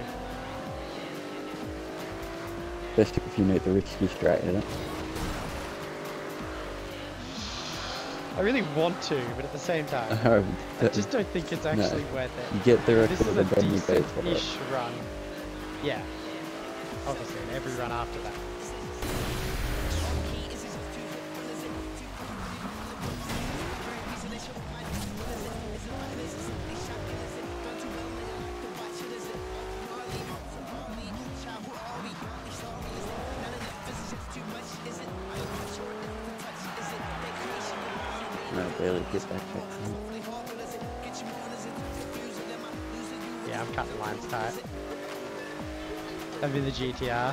Especially if you know the risky straight, you know? I really want to, but at the same time, Oh, I just don't think it's actually worth it. you get the This record is a and then you pay for it. decent-ish run. Yeah. Obviously, and every run after that. No, barely get that check. Yeah, I'm cutting lines tight. I'm in the GTR.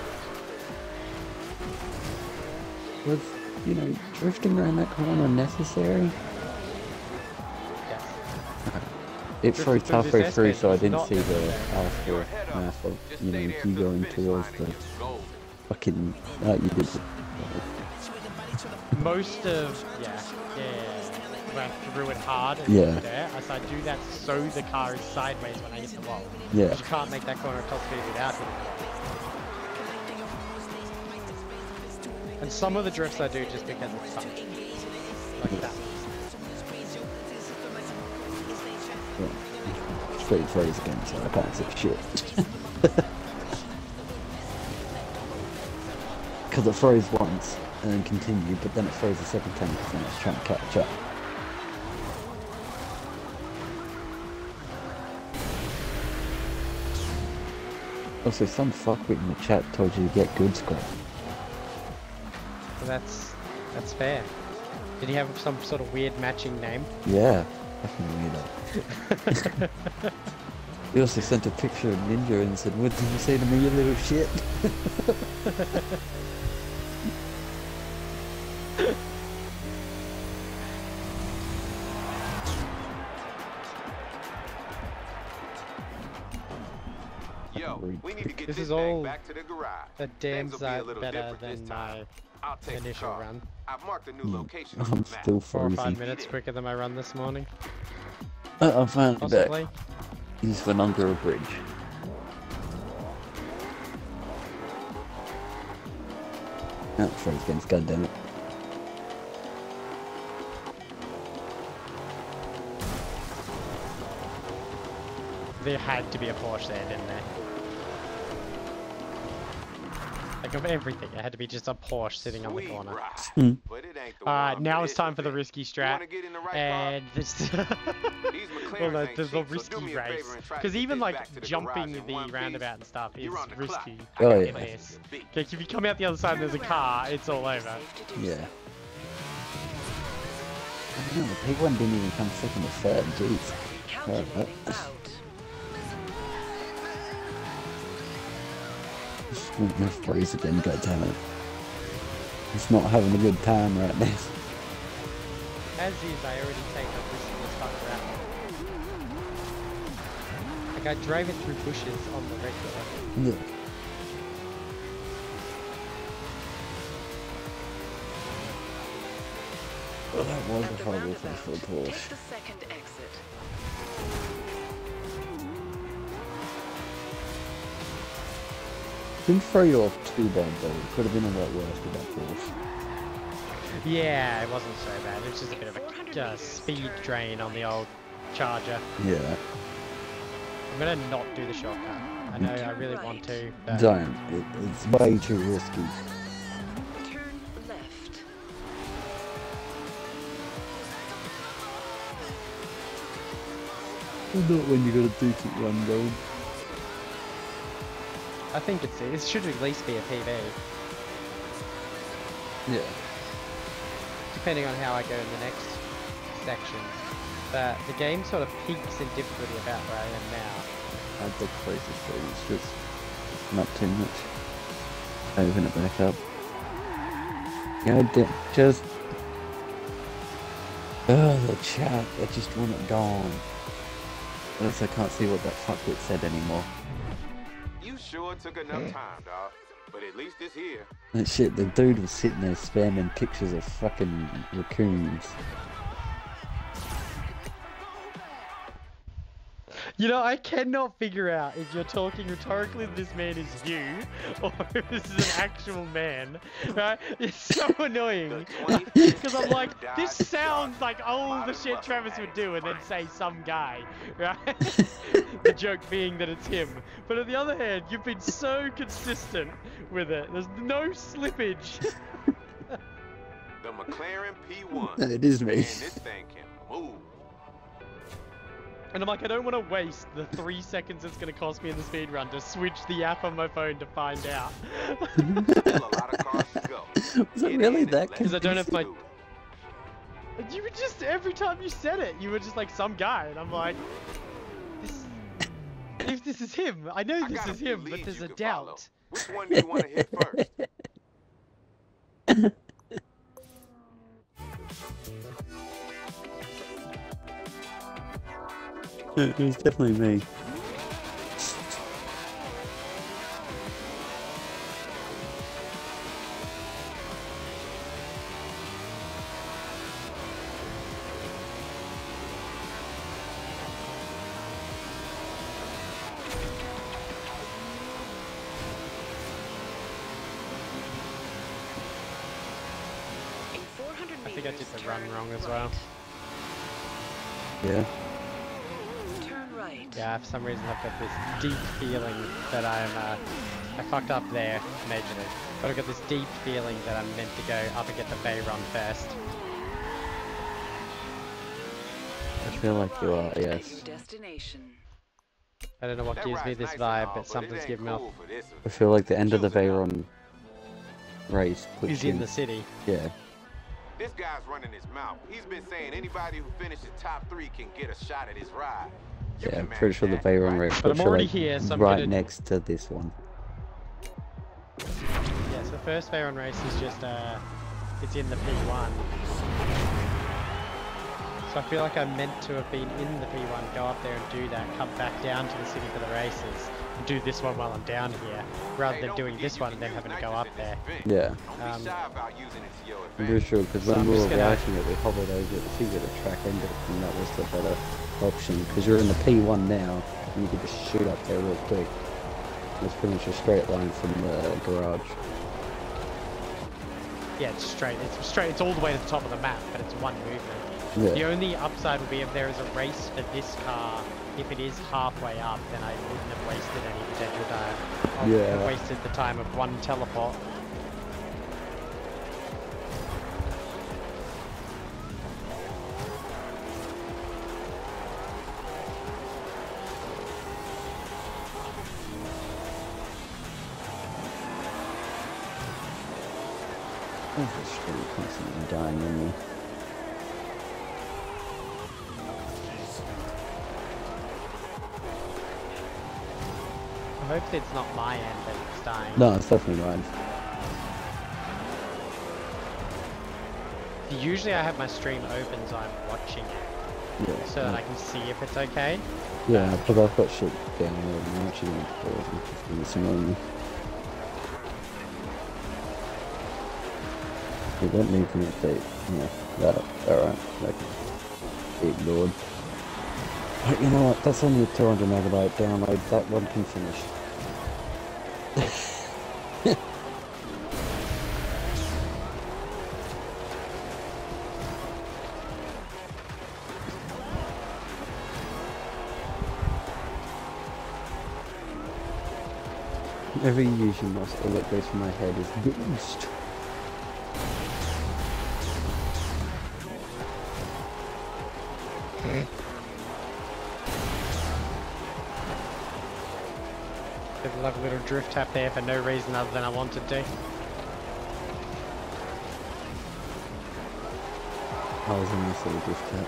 Was, you know, drifting around that corner necessary? Yes. It Drifting froze through halfway this through, airspace so I is didn't not see the necessary. after You're ahead of math of, Just you stay know, there you till the going finish towards line the and you're golden. fucking, you did the, Most of, yeah, when I threw it hard and Yeah. there, I do that so the car is sideways when I hit the wall. yeah. Because you can't make that corner at top speed without hitting the wall. And some of the drifts I do just because it's fun. Like that. Straight phrase again, so I can't say shit. Because it froze once and then continued, but then it froze the second time because I was trying to catch up. Also, some fuckwit in the chat told you to get good score. So that's fair. Did he have some sort of weird matching name? Yeah, fucking weirdo. He also sent a picture of Ninja and said, "What did you say to me, you little shit?" go. Reed We need to get This this is thing all back to the garage. a damn Things will be a sight little better different this than time. my I'll take the initial car. run. I've marked a new location on I'm the map. still 4 or 5 frozen. minutes quicker than my run this morning, I'm finally possibly. back. He just went under a bridge. Oh, froze against, goddammit. There had to be a Porsche there, didn't there? Like of everything, it had to be just a Porsche sitting on the Sweet corner. ride, Hmm. but it ain't the Alright, one now for it's this time for the event. risky You strat. wanna get in the right car? And this These well, McLarens ain't the cheap, so do risky me a favor race. and try to Because get even this like back to the jumping garage in the one piece. roundabout and stuff is You're on the clock. risky. Oh, I yeah. got This. places to be. Okay, if you come out the other side and there's a car, it's all over. Safe to do Yeah. so. I don't know, the P1 didn't even come second or third, jeez. Calculating route. My freeze again, goddammit. It's not having a good time right now. As is, I already take a risky as fuck route. Like I drive it through bushes on the regular. Yeah. Well, that was At a the horrible place for a roundabout, take Porsche. the second exit. Didn't throw you off too bad though. It could have been a lot worse with that Porsche. Yeah, it wasn't so bad. It was just a bit of 400 a meters, speed turn drain on the old Charger. Yeah. I'm gonna not do the shortcut. I know I really want to, but Don't. It's way too risky. Turn left. Not when you got a decent run going. I think it should at least be a PB, Yeah. depending on how I go in the next sections. But the game sort of peaks in difficulty about where I am now. I'd look crazy for you. It's just not too much. Open it back up. Yeah, just. Oh, the chat. I just want it gone. Unless I can't see what that fuckwit said anymore. You sure took enough time, dog. But at least it's here. That shit, the dude was sitting there spamming pictures of fucking raccoons. You know, I cannot figure out if you're talking rhetorically that this man is you, or if this is an actual man, right? It's so annoying. Because I'm like, this sounds like all the shit Travis would do and then say some guy, right? The joke being that it's him. But on the other hand, you've been so consistent with it. There's no slippage. The McLaren P1. It is me. Man, this thing can move. And I'm like, I don't want to waste the 3 seconds it's going to cost me in the speed run to switch the app on my phone to find out. Still a lot of cars to go. Was it Get really in and that let's Because I don't have my... do it. You were just, every time you said it, you were just like some guy, and I'm like, if this is him, I know I this got a is few him, but leads there's you a can follow. doubt. Which one do you want to hit first? It was definitely me. In 400 I think I did meters, the run turn wrong as right. well. Yeah. Turn right. Yeah, for some reason I've got this deep feeling that I fucked up there majorly. But I've got this deep feeling that I'm meant to go up and get the Bay run first. I feel like you are, Arrived at your yes. destination. I don't know what That gives me ride's this nice and vibe, all, but it something's ain't giving me off. cool for this I feel like the end of the Choose it. Veyron race puts He's you in the city. Yeah. This guy's running his mouth. He's been saying anybody who finishes top 3 can get a shot at his ride. You Yeah, can I'm pretty manage sure the that, Veyron right? race But I'm puts you already like here, so I'm right gonna- next to this one. Yeah, so the first Veyron race is just, it's in the P1. So I feel like I'm meant to have been in the P1, go up there and do that, come back down to the city for the races, do this one while I'm down here, rather Hey, than don't doing forget this you one can and then use having to go nitrous up in this there. vent. Yeah. Don't be shy about using it to your I'm advantage. pretty sure because So when I'm we just were gonna- writing it, we hovered over it to get a track ended, and that was the better option. Because you're in the P1 now, and you can just shoot up there real quick. It's pretty much a straight line from the garage. Yeah, it's straight. It's straight. It's all the way to the top of the map, but it's one movement. Yeah. The only upside would be if there is a race for this car. If it is halfway up, then I wouldn't have wasted any potential time. I would have Yeah. wasted the time of one teleport. Oh, this street constantly dying in me. I hope it's not my end that it's dying. No, it's definitely mine. Usually I have my stream open so I'm watching it, Yeah. so that I can see if it's okay. Yeah, because I've got shit down there and I'm actually going to do it. It's just annoying me. It won't need to update. Yeah, that, alright. That can be ignored. But you know what? That's only a 200 megabyte download. That one can finish. Every usual mouse, all that goes through my head is boost. Did a lovely little drift tap there for no reason other than I wanted to. I was in this little drift tap.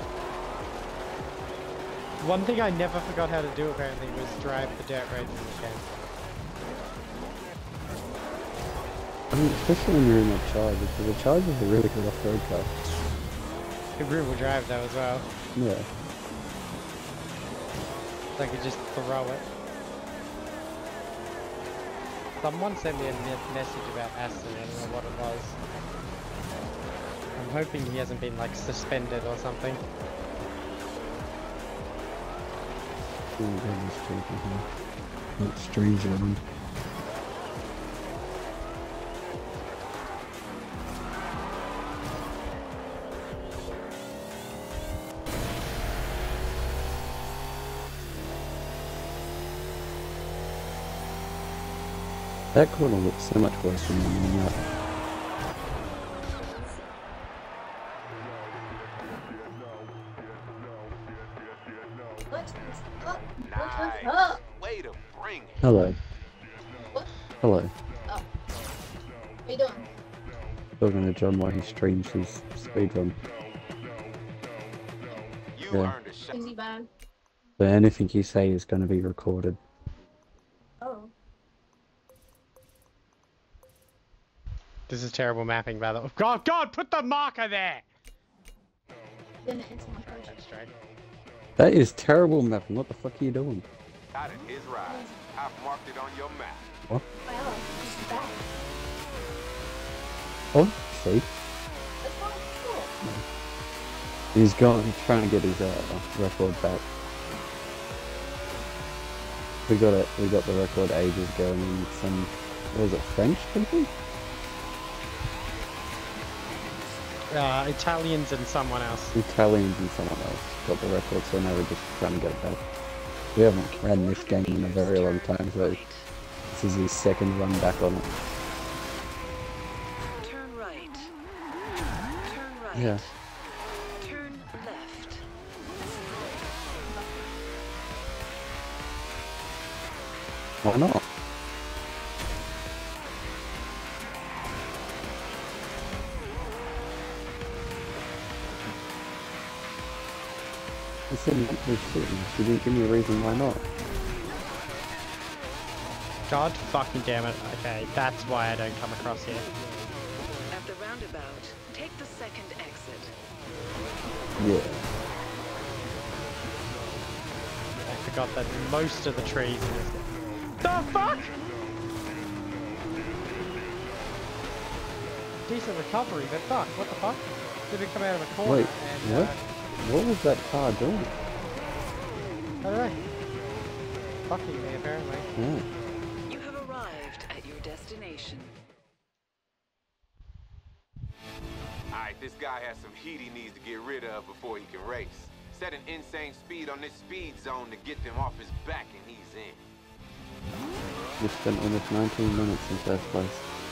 One thing I never forgot how to do apparently was drive the dirt roads in the game. I mean, especially when you're in a Charger, because the Charger's a really good off-road car. Good rear wheel drive though as well. Yeah. So I could just throw it. Someone sent me a message about Aston, I don't know what it was. I'm hoping he hasn't been like suspended or something. Oh, God, this street is here. That's strange looking. That corner looks so much worse than the one up. Nice. Way to bring it. Hello. What? Hello. How you doing? Talking to John while he streams his speedrun. You Yeah. earned a shot. Is he bad? So anything you say is going to be recorded. Oh. This is terrible mapping by the way. God, put the marker there! Didn't answer my question. That's straight. That is terrible mapping. What the fuck are you doing? Out of his ride. I've marked it on your map. Wow, he's back. Oh, see? That's not cool. He's trying to get his record back. We got it. We got the record ages ago, and some, what was it, French people? Italians and someone else. Italians and someone else got the record, so now we're just trying to get it back. We haven't ran this game in a very long time, so this is his second run back on it. Turn right. Turn right. Yeah. Turn left. Why not? I said not this shit, and she didn't give me a reason why not. God fucking damn it. Okay, that's why I don't come across here. At the roundabout, take the second exit. Yeah. I forgot that most of the trees in this The fuck? Decent recovery, but fuck, what the fuck? Didn't come out of a corner Wait, and what? What was that car doing? I don't know. Fucking me apparently. Yeah. You have arrived at your destination. Alright, this guy has some heat he needs to get rid of before he can race. Set an insane speed on this speed zone to get them off his back and he's in. We spent almost 19 minutes in first place.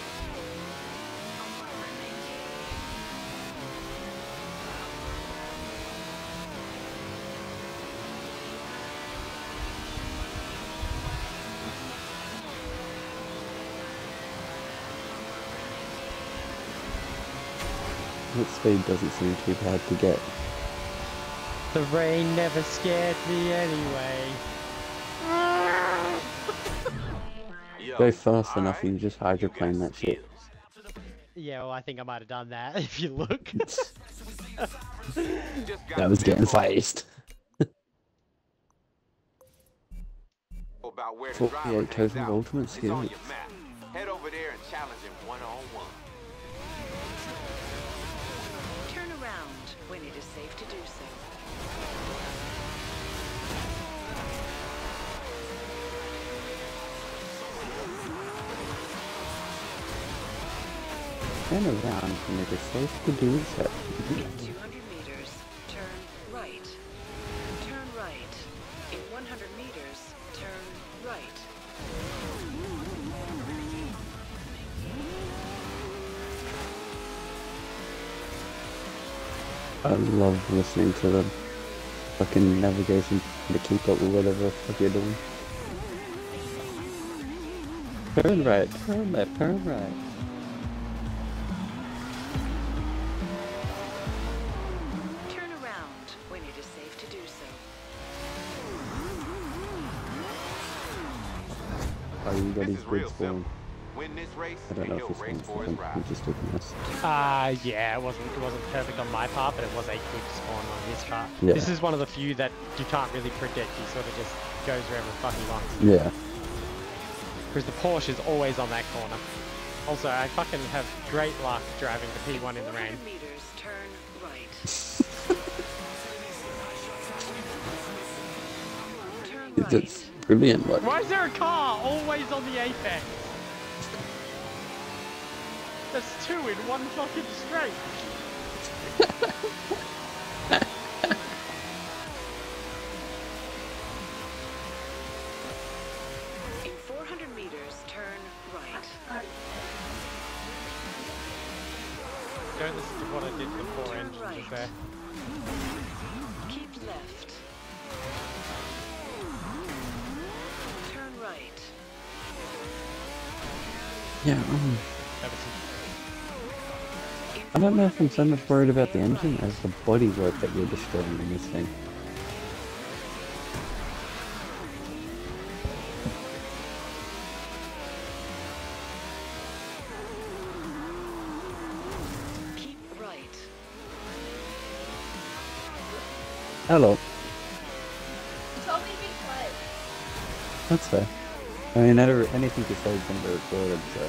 That speed doesn't seem too bad to get. The rain never scared me anyway. Yo, Go fast enough alright, and you just you hydroplane got that shit. skills. Yeah, well, I think I might have done that if you look. Just got That was the getting info phased. about where the 48 driver hangs total out. ultimate It's on skills. your map. Head over there and challenge him one-on-one. Turn around when it is safe to do so. Turn around and it is safe to do so. In 200 meters, turn right. Turn right. In 100 meters, turn right. I love listening to the fucking navigation to keep up with whatever the fuck you're doing. Turn right, turn left, turn right. Turn around when it is safe to do so. Oh, you got This his is good real spawn. simple. Win this race, I don't and know he'll if this race one's for his fun. ride. We just took this. Yeah, it wasn't perfect on my part, but it was a good spawn on his part. Yeah. This is one of the few that you can't really predict. He sort of just goes wherever the fuck he wants. Yeah. Because the Porsche is always on that corner. Also, I fucking have great luck driving the P1 in the rain. 400 meters, turn right. Turn right. It's brilliant. What? Why is there a car always on the apex? There's two in one fucking straight. In 400 meters, turn right. Don't listen to what I did before Turn engines right. there. Keep left. Turn right. Yeah. I don't know if I'm so much worried about the engine as the bodywork that you're destroying in this thing. Keep right. Hello. You told me to be quiet. That's fair. I mean, anything you say is going to be recorded, so.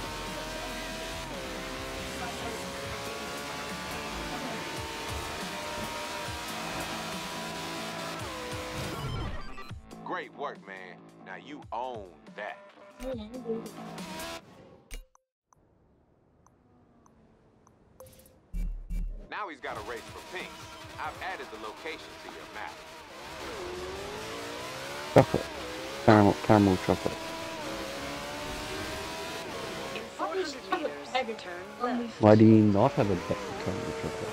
Great work, man. Now you own that. Now he's got a race for pinks. I've added the location to your map. Chocolate. Caramel chocolate. In 400 meters, turn left. Why do you not have a caramel chocolate?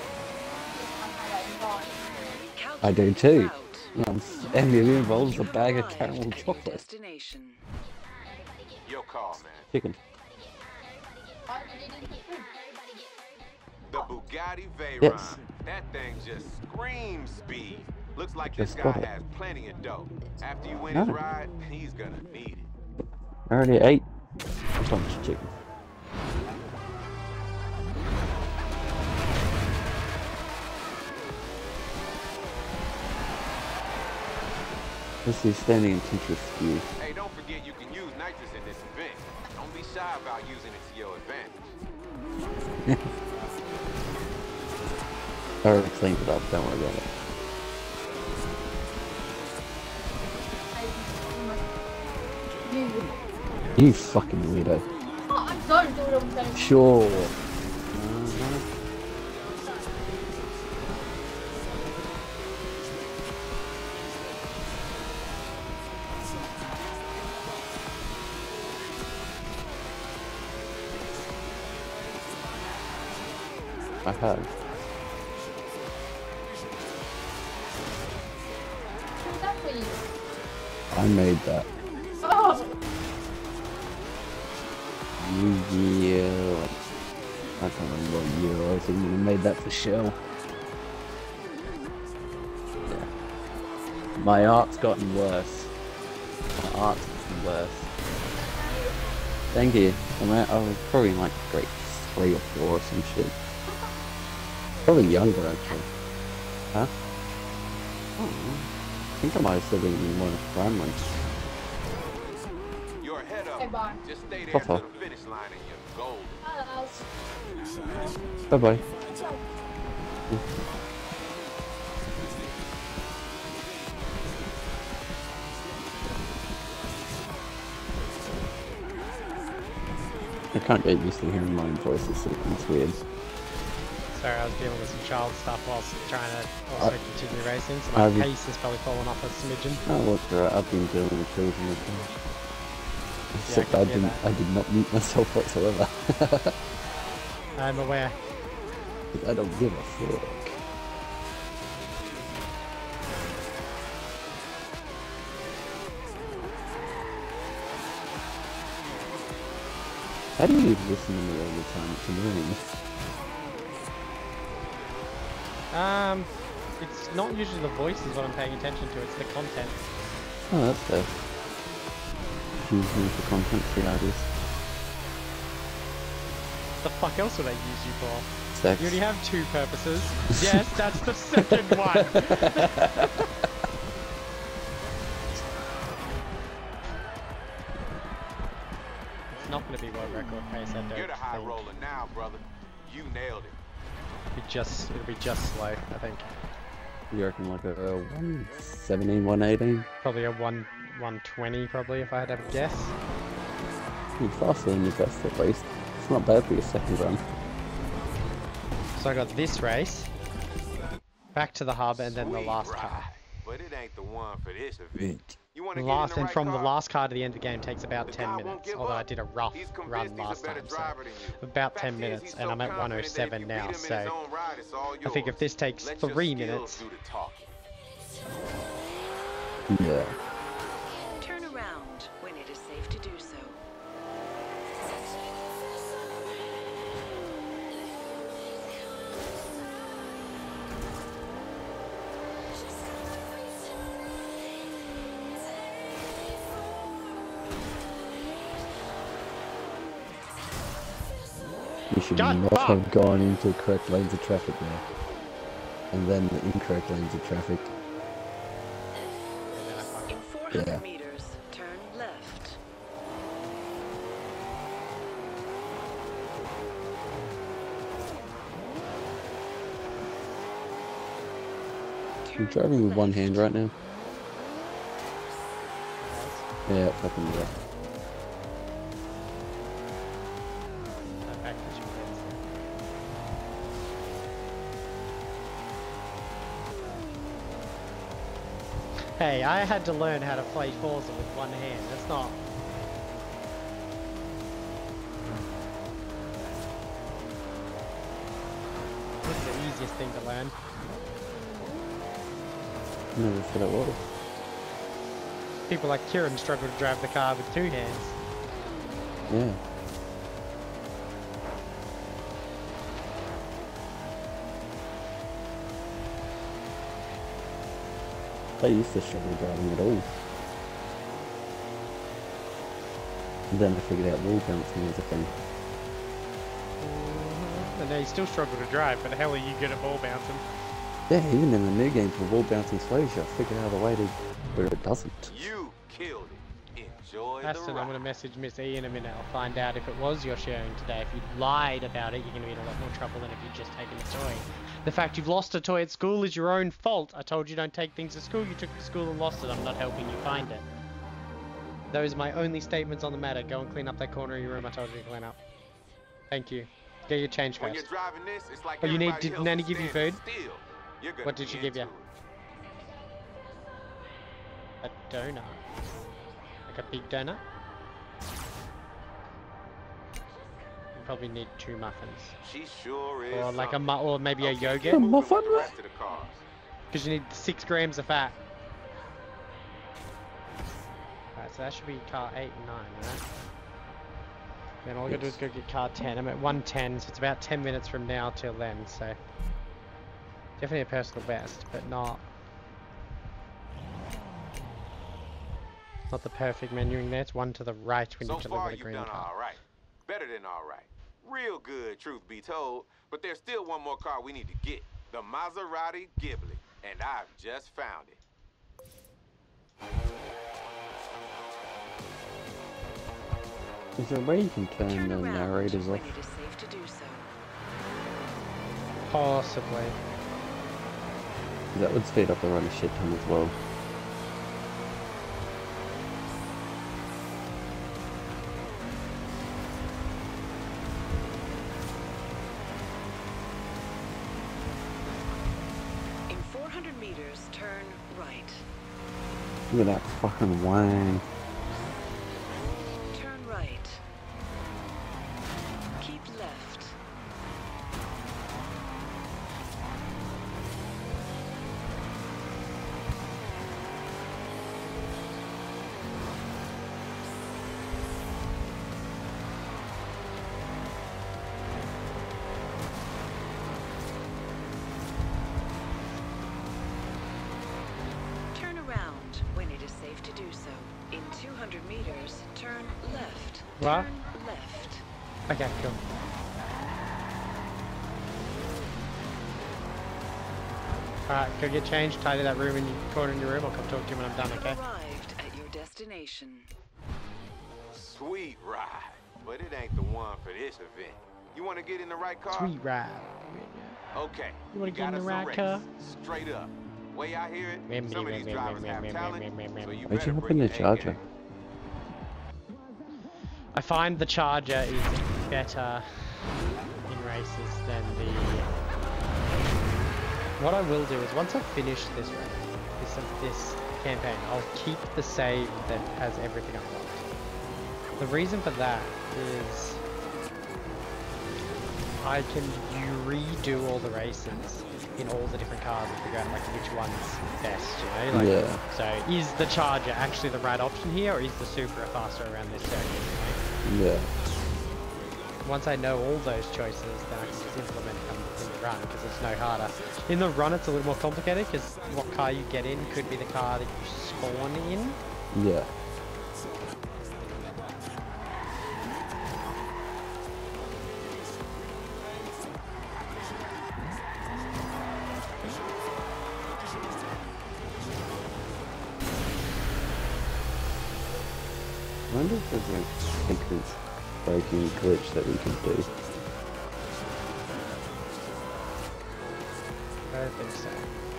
I do too. Route. And it involves You a have bag of arrived caramel at your chocolate. destination. Your call, man. Chicken. The Bugatti Veyron. Yes. That thing just screams speed. Looks like Just this guy got it. has plenty of dough. After you win his No. ride, he's gonna need it. I already ate a bunch of chicken. This is standing in Tetris view. Hey, don't forget you can use nitrous I already cleaned it up, don't worry about it. You fucking weirdo. Oh, I don't do it all the time. Sure. I have. Who's that for you? I made that. Oh! Yeah. I can't remember what year I was thinking. I made that for Shell. Yeah. My art's gotten worse. My art's gotten worse. Thank you. I was probably like grade 3 or 4 or some shit. Probably younger actually. Huh? Oh, I think I might have still been in one of primary. You're ahead of Hey, bye. Just stay there Papa. to the finish line and you're gold. Hello. Bye bye. I can't get used to hearing my own voice. It's weird. Sorry, I was dealing with some child stuff whilst trying to also continue racing, so I've- my pace has probably fallen off a smidgen. Oh, look, I've been dealing with children as well. Except can I hear didn't. that. I did not mute myself whatsoever. I'm aware. I don't give a fuck. How do you listen to me all the time? It's annoying. It's not usually the voice is what I'm paying attention to, it's the content. Oh, that's fair. Use me for content, see how it is. The fuck else would I use you for? Sex. You already have 2 purposes. Yes, that's the second one! It's not going to be world record pace, I don't You're the high think. roller now, brother. You nailed it. It'll be just slow, I think. You reckon like a 117, 118? Probably a 120 probably if I had to have a guess. You're faster than your best at least. It's not bad for your second run. So I got this race, back to the hub, and then the Sweet last ride. car. But it ain't the one for this event. You want The to last, get in and the from right the car? last car to the end of the game takes about The 10 guy won't minutes, give although I up. did a rough He's convinced run he's last a better time, so driver than you. about Fact 10 is, minutes, he's and so I'm at confident that if 107 you now, beat him in so his own ride, it's all I think if yours. this takes Let your 3 skills minutes, do the talking. Yeah. Turn around when it is safe to do so. You should God, not fuck. have gone into correct lanes of traffic there. And then the incorrect lanes of traffic. and then I fucking In 400 Yeah. meters, turn left. You're Turn driving with one left. hand right now? Yeah, fucking yeah. back to 2 minutes. Hey, I had to learn how to play Forza with one hand. That's not. This is the easiest thing to learn. Never said it was. People like Kieran struggle to drive the car with 2 hands. Yeah. I used to struggle driving at all. And then I figured out wall bouncing was a thing. And now you still struggle to drive, but hell are you good at ball bouncing? Yeah, even in the new games with wall bouncing slows you, I figured out a way to where it doesn't. You killed it in Enjoy the Aston, I'm ride. gonna message Miss E in a minute. I'll find out if it was your sharing today. If you lied about it, you're gonna be in a lot more trouble than if you'd just taken a toy. The fact you've lost a toy at school is your own fault. I told you don't take things to school. You took it to school and lost it. I'm not helping you find it. Those are my only statements on the matter. Go and clean up that corner of your room I told you to clean up. Thank you. Get your change When you're first. driving this, it's like Oh, you need- everybody did else Nanny is give you standing food? still. You're gonna What did be she give you? into it. A donut. Like a big donut? You probably need 2 muffins. She sure is. Or like a something. or maybe a Okay, yogurt. get moving with muffin, the rest of the cars. Because you need 6 grams of fat. Alright, so that should be car 8 and 9, right? Then all I gotta do is go get car 10. I'm at 110, so it's about 10 minutes from now till then, so... Definitely a personal best, but not the perfect menuing there. It's 1 to the right when So you deliver far, the you've green done car. all right. Better than all right. Real good, truth be told. But there's still one more car we need to get. The Maserati Ghibli. And I've just found it. Is there a way you can turn Turn the around narrators when off? it is safe to do so. Possibly. That would speed up the run a shit ton as well. In 400 meters, turn right. Look at that fucking wang. Turn right. Keep left. Turn around when it is safe to do so. In 200 meters, turn left. What? Turn left. Okay, cool. Alright, go get changed, tidy that room in your corner in your room. I'll come talk to you when I'm done, okay? Arrived at your destination. Sweet ride. But it ain't the one for this event. You want to get in the right car? Sweet ride. Okay. You wanna we get in got the us a right race. car? Straight up. Way I hear it, Mim, some of mim, these mim, drivers mim, have mim, talent, mim, mim, so mim. you Why'd you better hop bring in the your A Charger? game. I find the Charger is better in races than the... What I will do is once I finish this race, this campaign, I'll keep the save that has everything unlocked. The reason for that is I can redo all the races in all the different cars and figure out like which one's best, you know? Like, Yeah. so is the Charger actually the right option here, or is the Supra faster around this circuit, you know? Yeah. Once I know all those choices, then I can just implement them in the run, because it's no harder. In the run, it's a little more complicated, because what car you get in could be the car that you spawn in. Yeah. I wonder if there's a secret breaking glitch that we can do. I don't think so.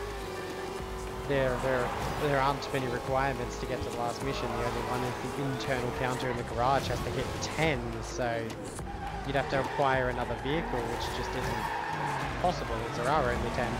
There aren't many requirements to get to the last mission. The only one is the internal counter in the garage has to hit 10, so you'd have to acquire another vehicle, which just isn't possible, as there are only 10.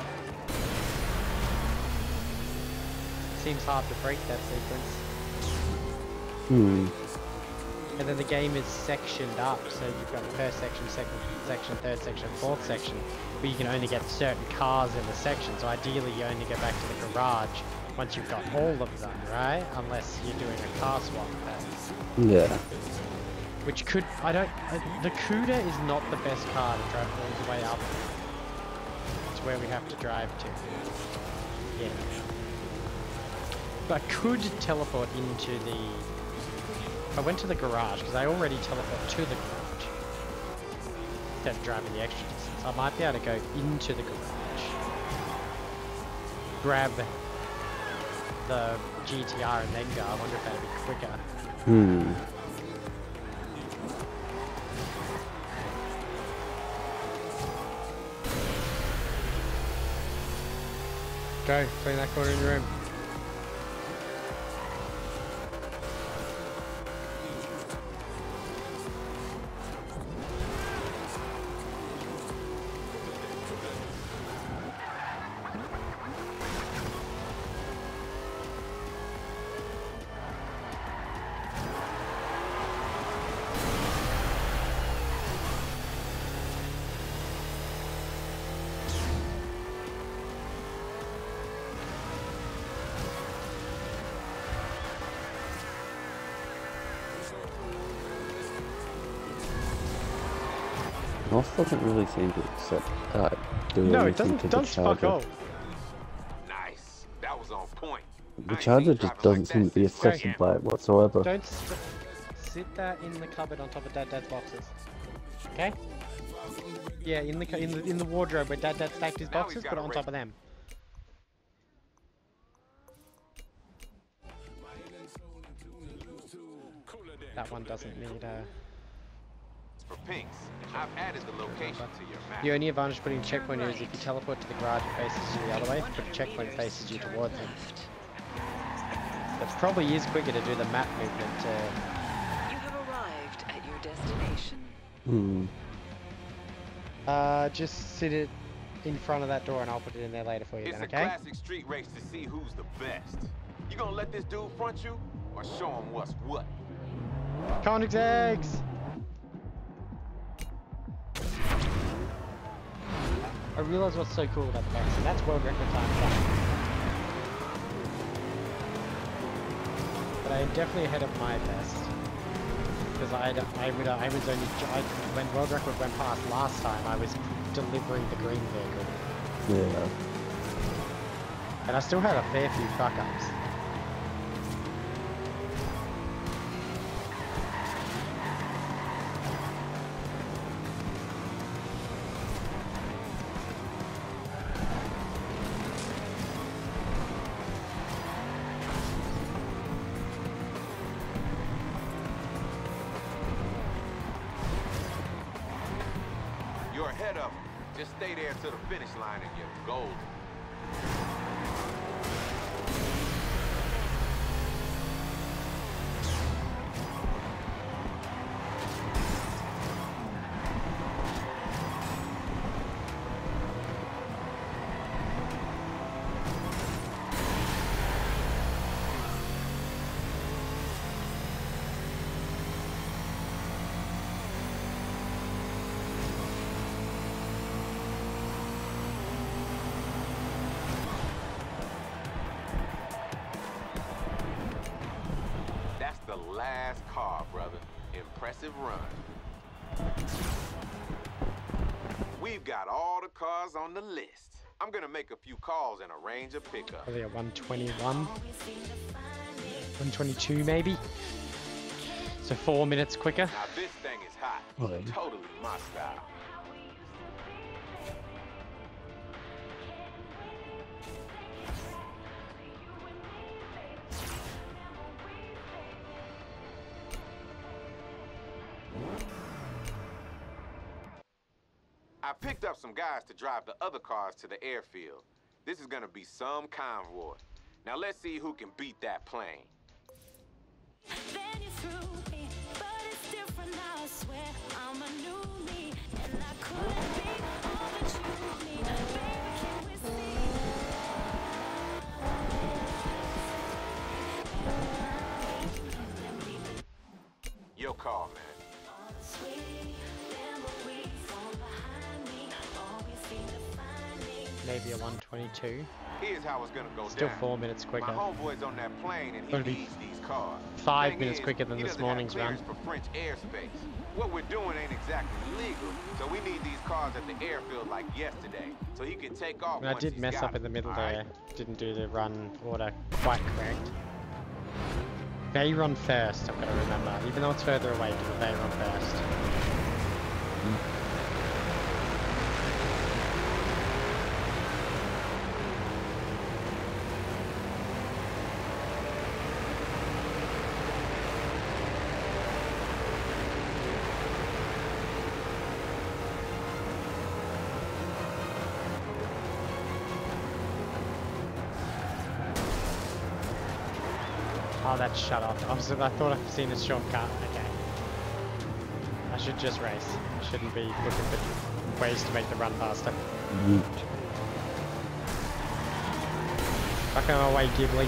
Seems hard to break that sequence. Hmm. And then the game is sectioned up, so you've got the first section, second section, third section, fourth section, but you can only get certain cars in the section, so ideally you only go back to the garage once you've got all of them, right? Unless you're doing a car swap pack. Yeah. Which could, the Cuda is not the best car to drive all the way up. It's where we have to drive to. Yeah. But I could teleport into the... If I went to the garage, because I already teleport to the garage, instead of driving the extra distance, I might be able to go into the garage, grab the GTR and then go. I wonder if that'd be quicker. Hmm. Go, clean that corner in your room. North doesn't really seem to accept, do No, it anything to doesn't the fuck Charger. all. Nice. That was on point. The Charger just doesn't seem to be affected by it whatsoever. Don't sit that in the cupboard on top of Dad's boxes. Okay? Yeah, in the wardrobe where Dad stacked his Now he's boxes, got put it a on top of them. That one doesn't need For pinks, I've added the location to your map. The only advantage putting a checkpoint here is if you teleport to the garage, it faces you the other way. If you put a checkpoint, it faces you towards it. It probably is quicker to do the map movement. You have arrived at your destination. Hmm. Just sit it in front of that door and I'll put it in there later for you It's then, a okay? classic street race to see who's the best. You gonna let this dude front you, or show him what's what? Convict's eggs! I realise what's so cool about the best, and that's world record time flying. But I am definitely ahead of my best. Because I was only, when world record went past last time, I was delivering the green vehicle. Yeah. And I still had a fair few fuck-ups. You're ahead of him. Just stay there to the finish line and you're golden. That's the last car, brother. Impressive run. We've got all the cars on the list. I'm gonna make a few calls and arrange a pickup. Probably a 121. 122 maybe? So 4 minutes quicker. Now this thing is hot. Okay. Totally my style. I picked up some guys to drive the other cars to the airfield. This is gonna be some convoy. Now let's see who can beat that plane. Then you threw me, but it's different now, I swear I'm a new me, and I couldn't be all that you need. Baby, can we Your call, man. Maybe a 122. Here's how it's gonna go Still down. 4 minutes quicker. My homeboy's on that plane and he Gonna be needs these cars. 5 Thing minutes is, quicker than he this doesn't have morning's run. clearance for French airspace. What we're doing ain't exactly legal, so we need these cars at the airfield like yesterday, so he can take off. And I once did he's mess got up in the them, middle all there. right? Didn't do the run order quite correct. They run first, I've got to remember. Even though it's further away, but they run first. Oh, that's shut off. I thought I've seen a shortcut. Okay. I should just race. I shouldn't be looking for ways to make the run faster. Yeet. Back on my way, Ghibli.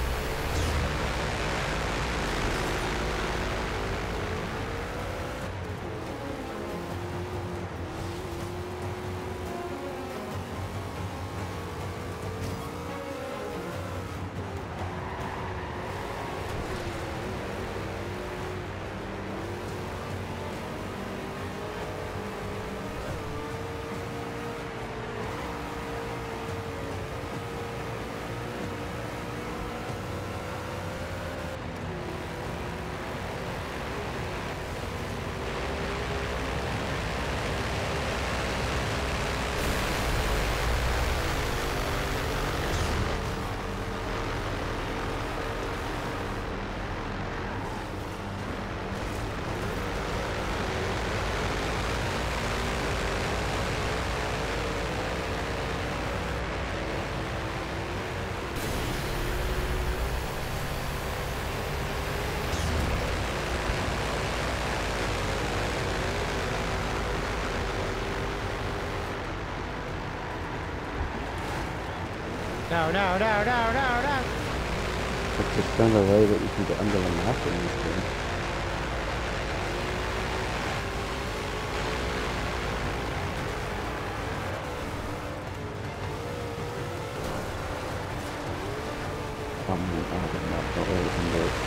No, no, no, no, no, no! It's just found a way that you can get under the map in this game. Out of the map, not really under it.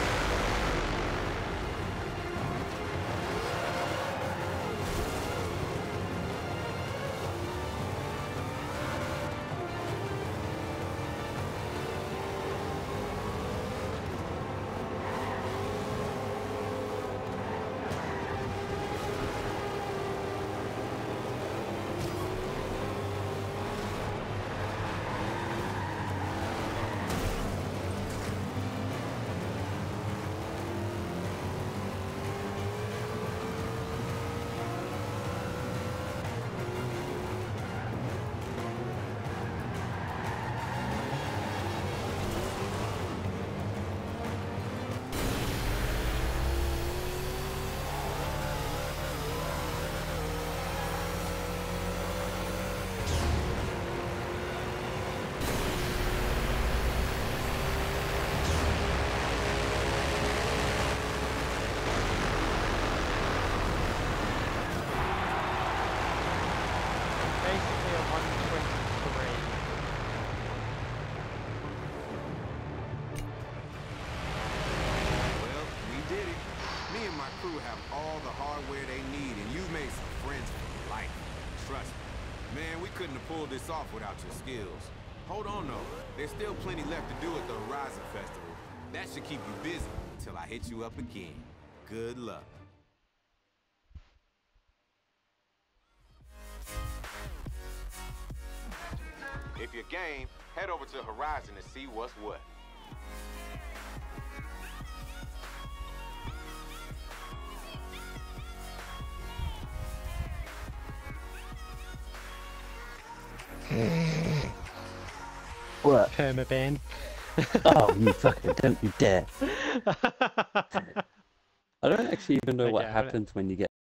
Basically a 123. Well, we did it. Me and my crew have all the hardware they need, and you've made some friends for life. Trust me. Man, we couldn't have pulled this off without your skills. Hold on, though. There's still plenty left to do at the Horizon Festival. That should keep you busy until I hit you up again. Good luck. If you're game, head over to Horizon to see what's what. What? Permaban. Oh, you fucking don't you dare. I don't actually even know what Okay, happens when you get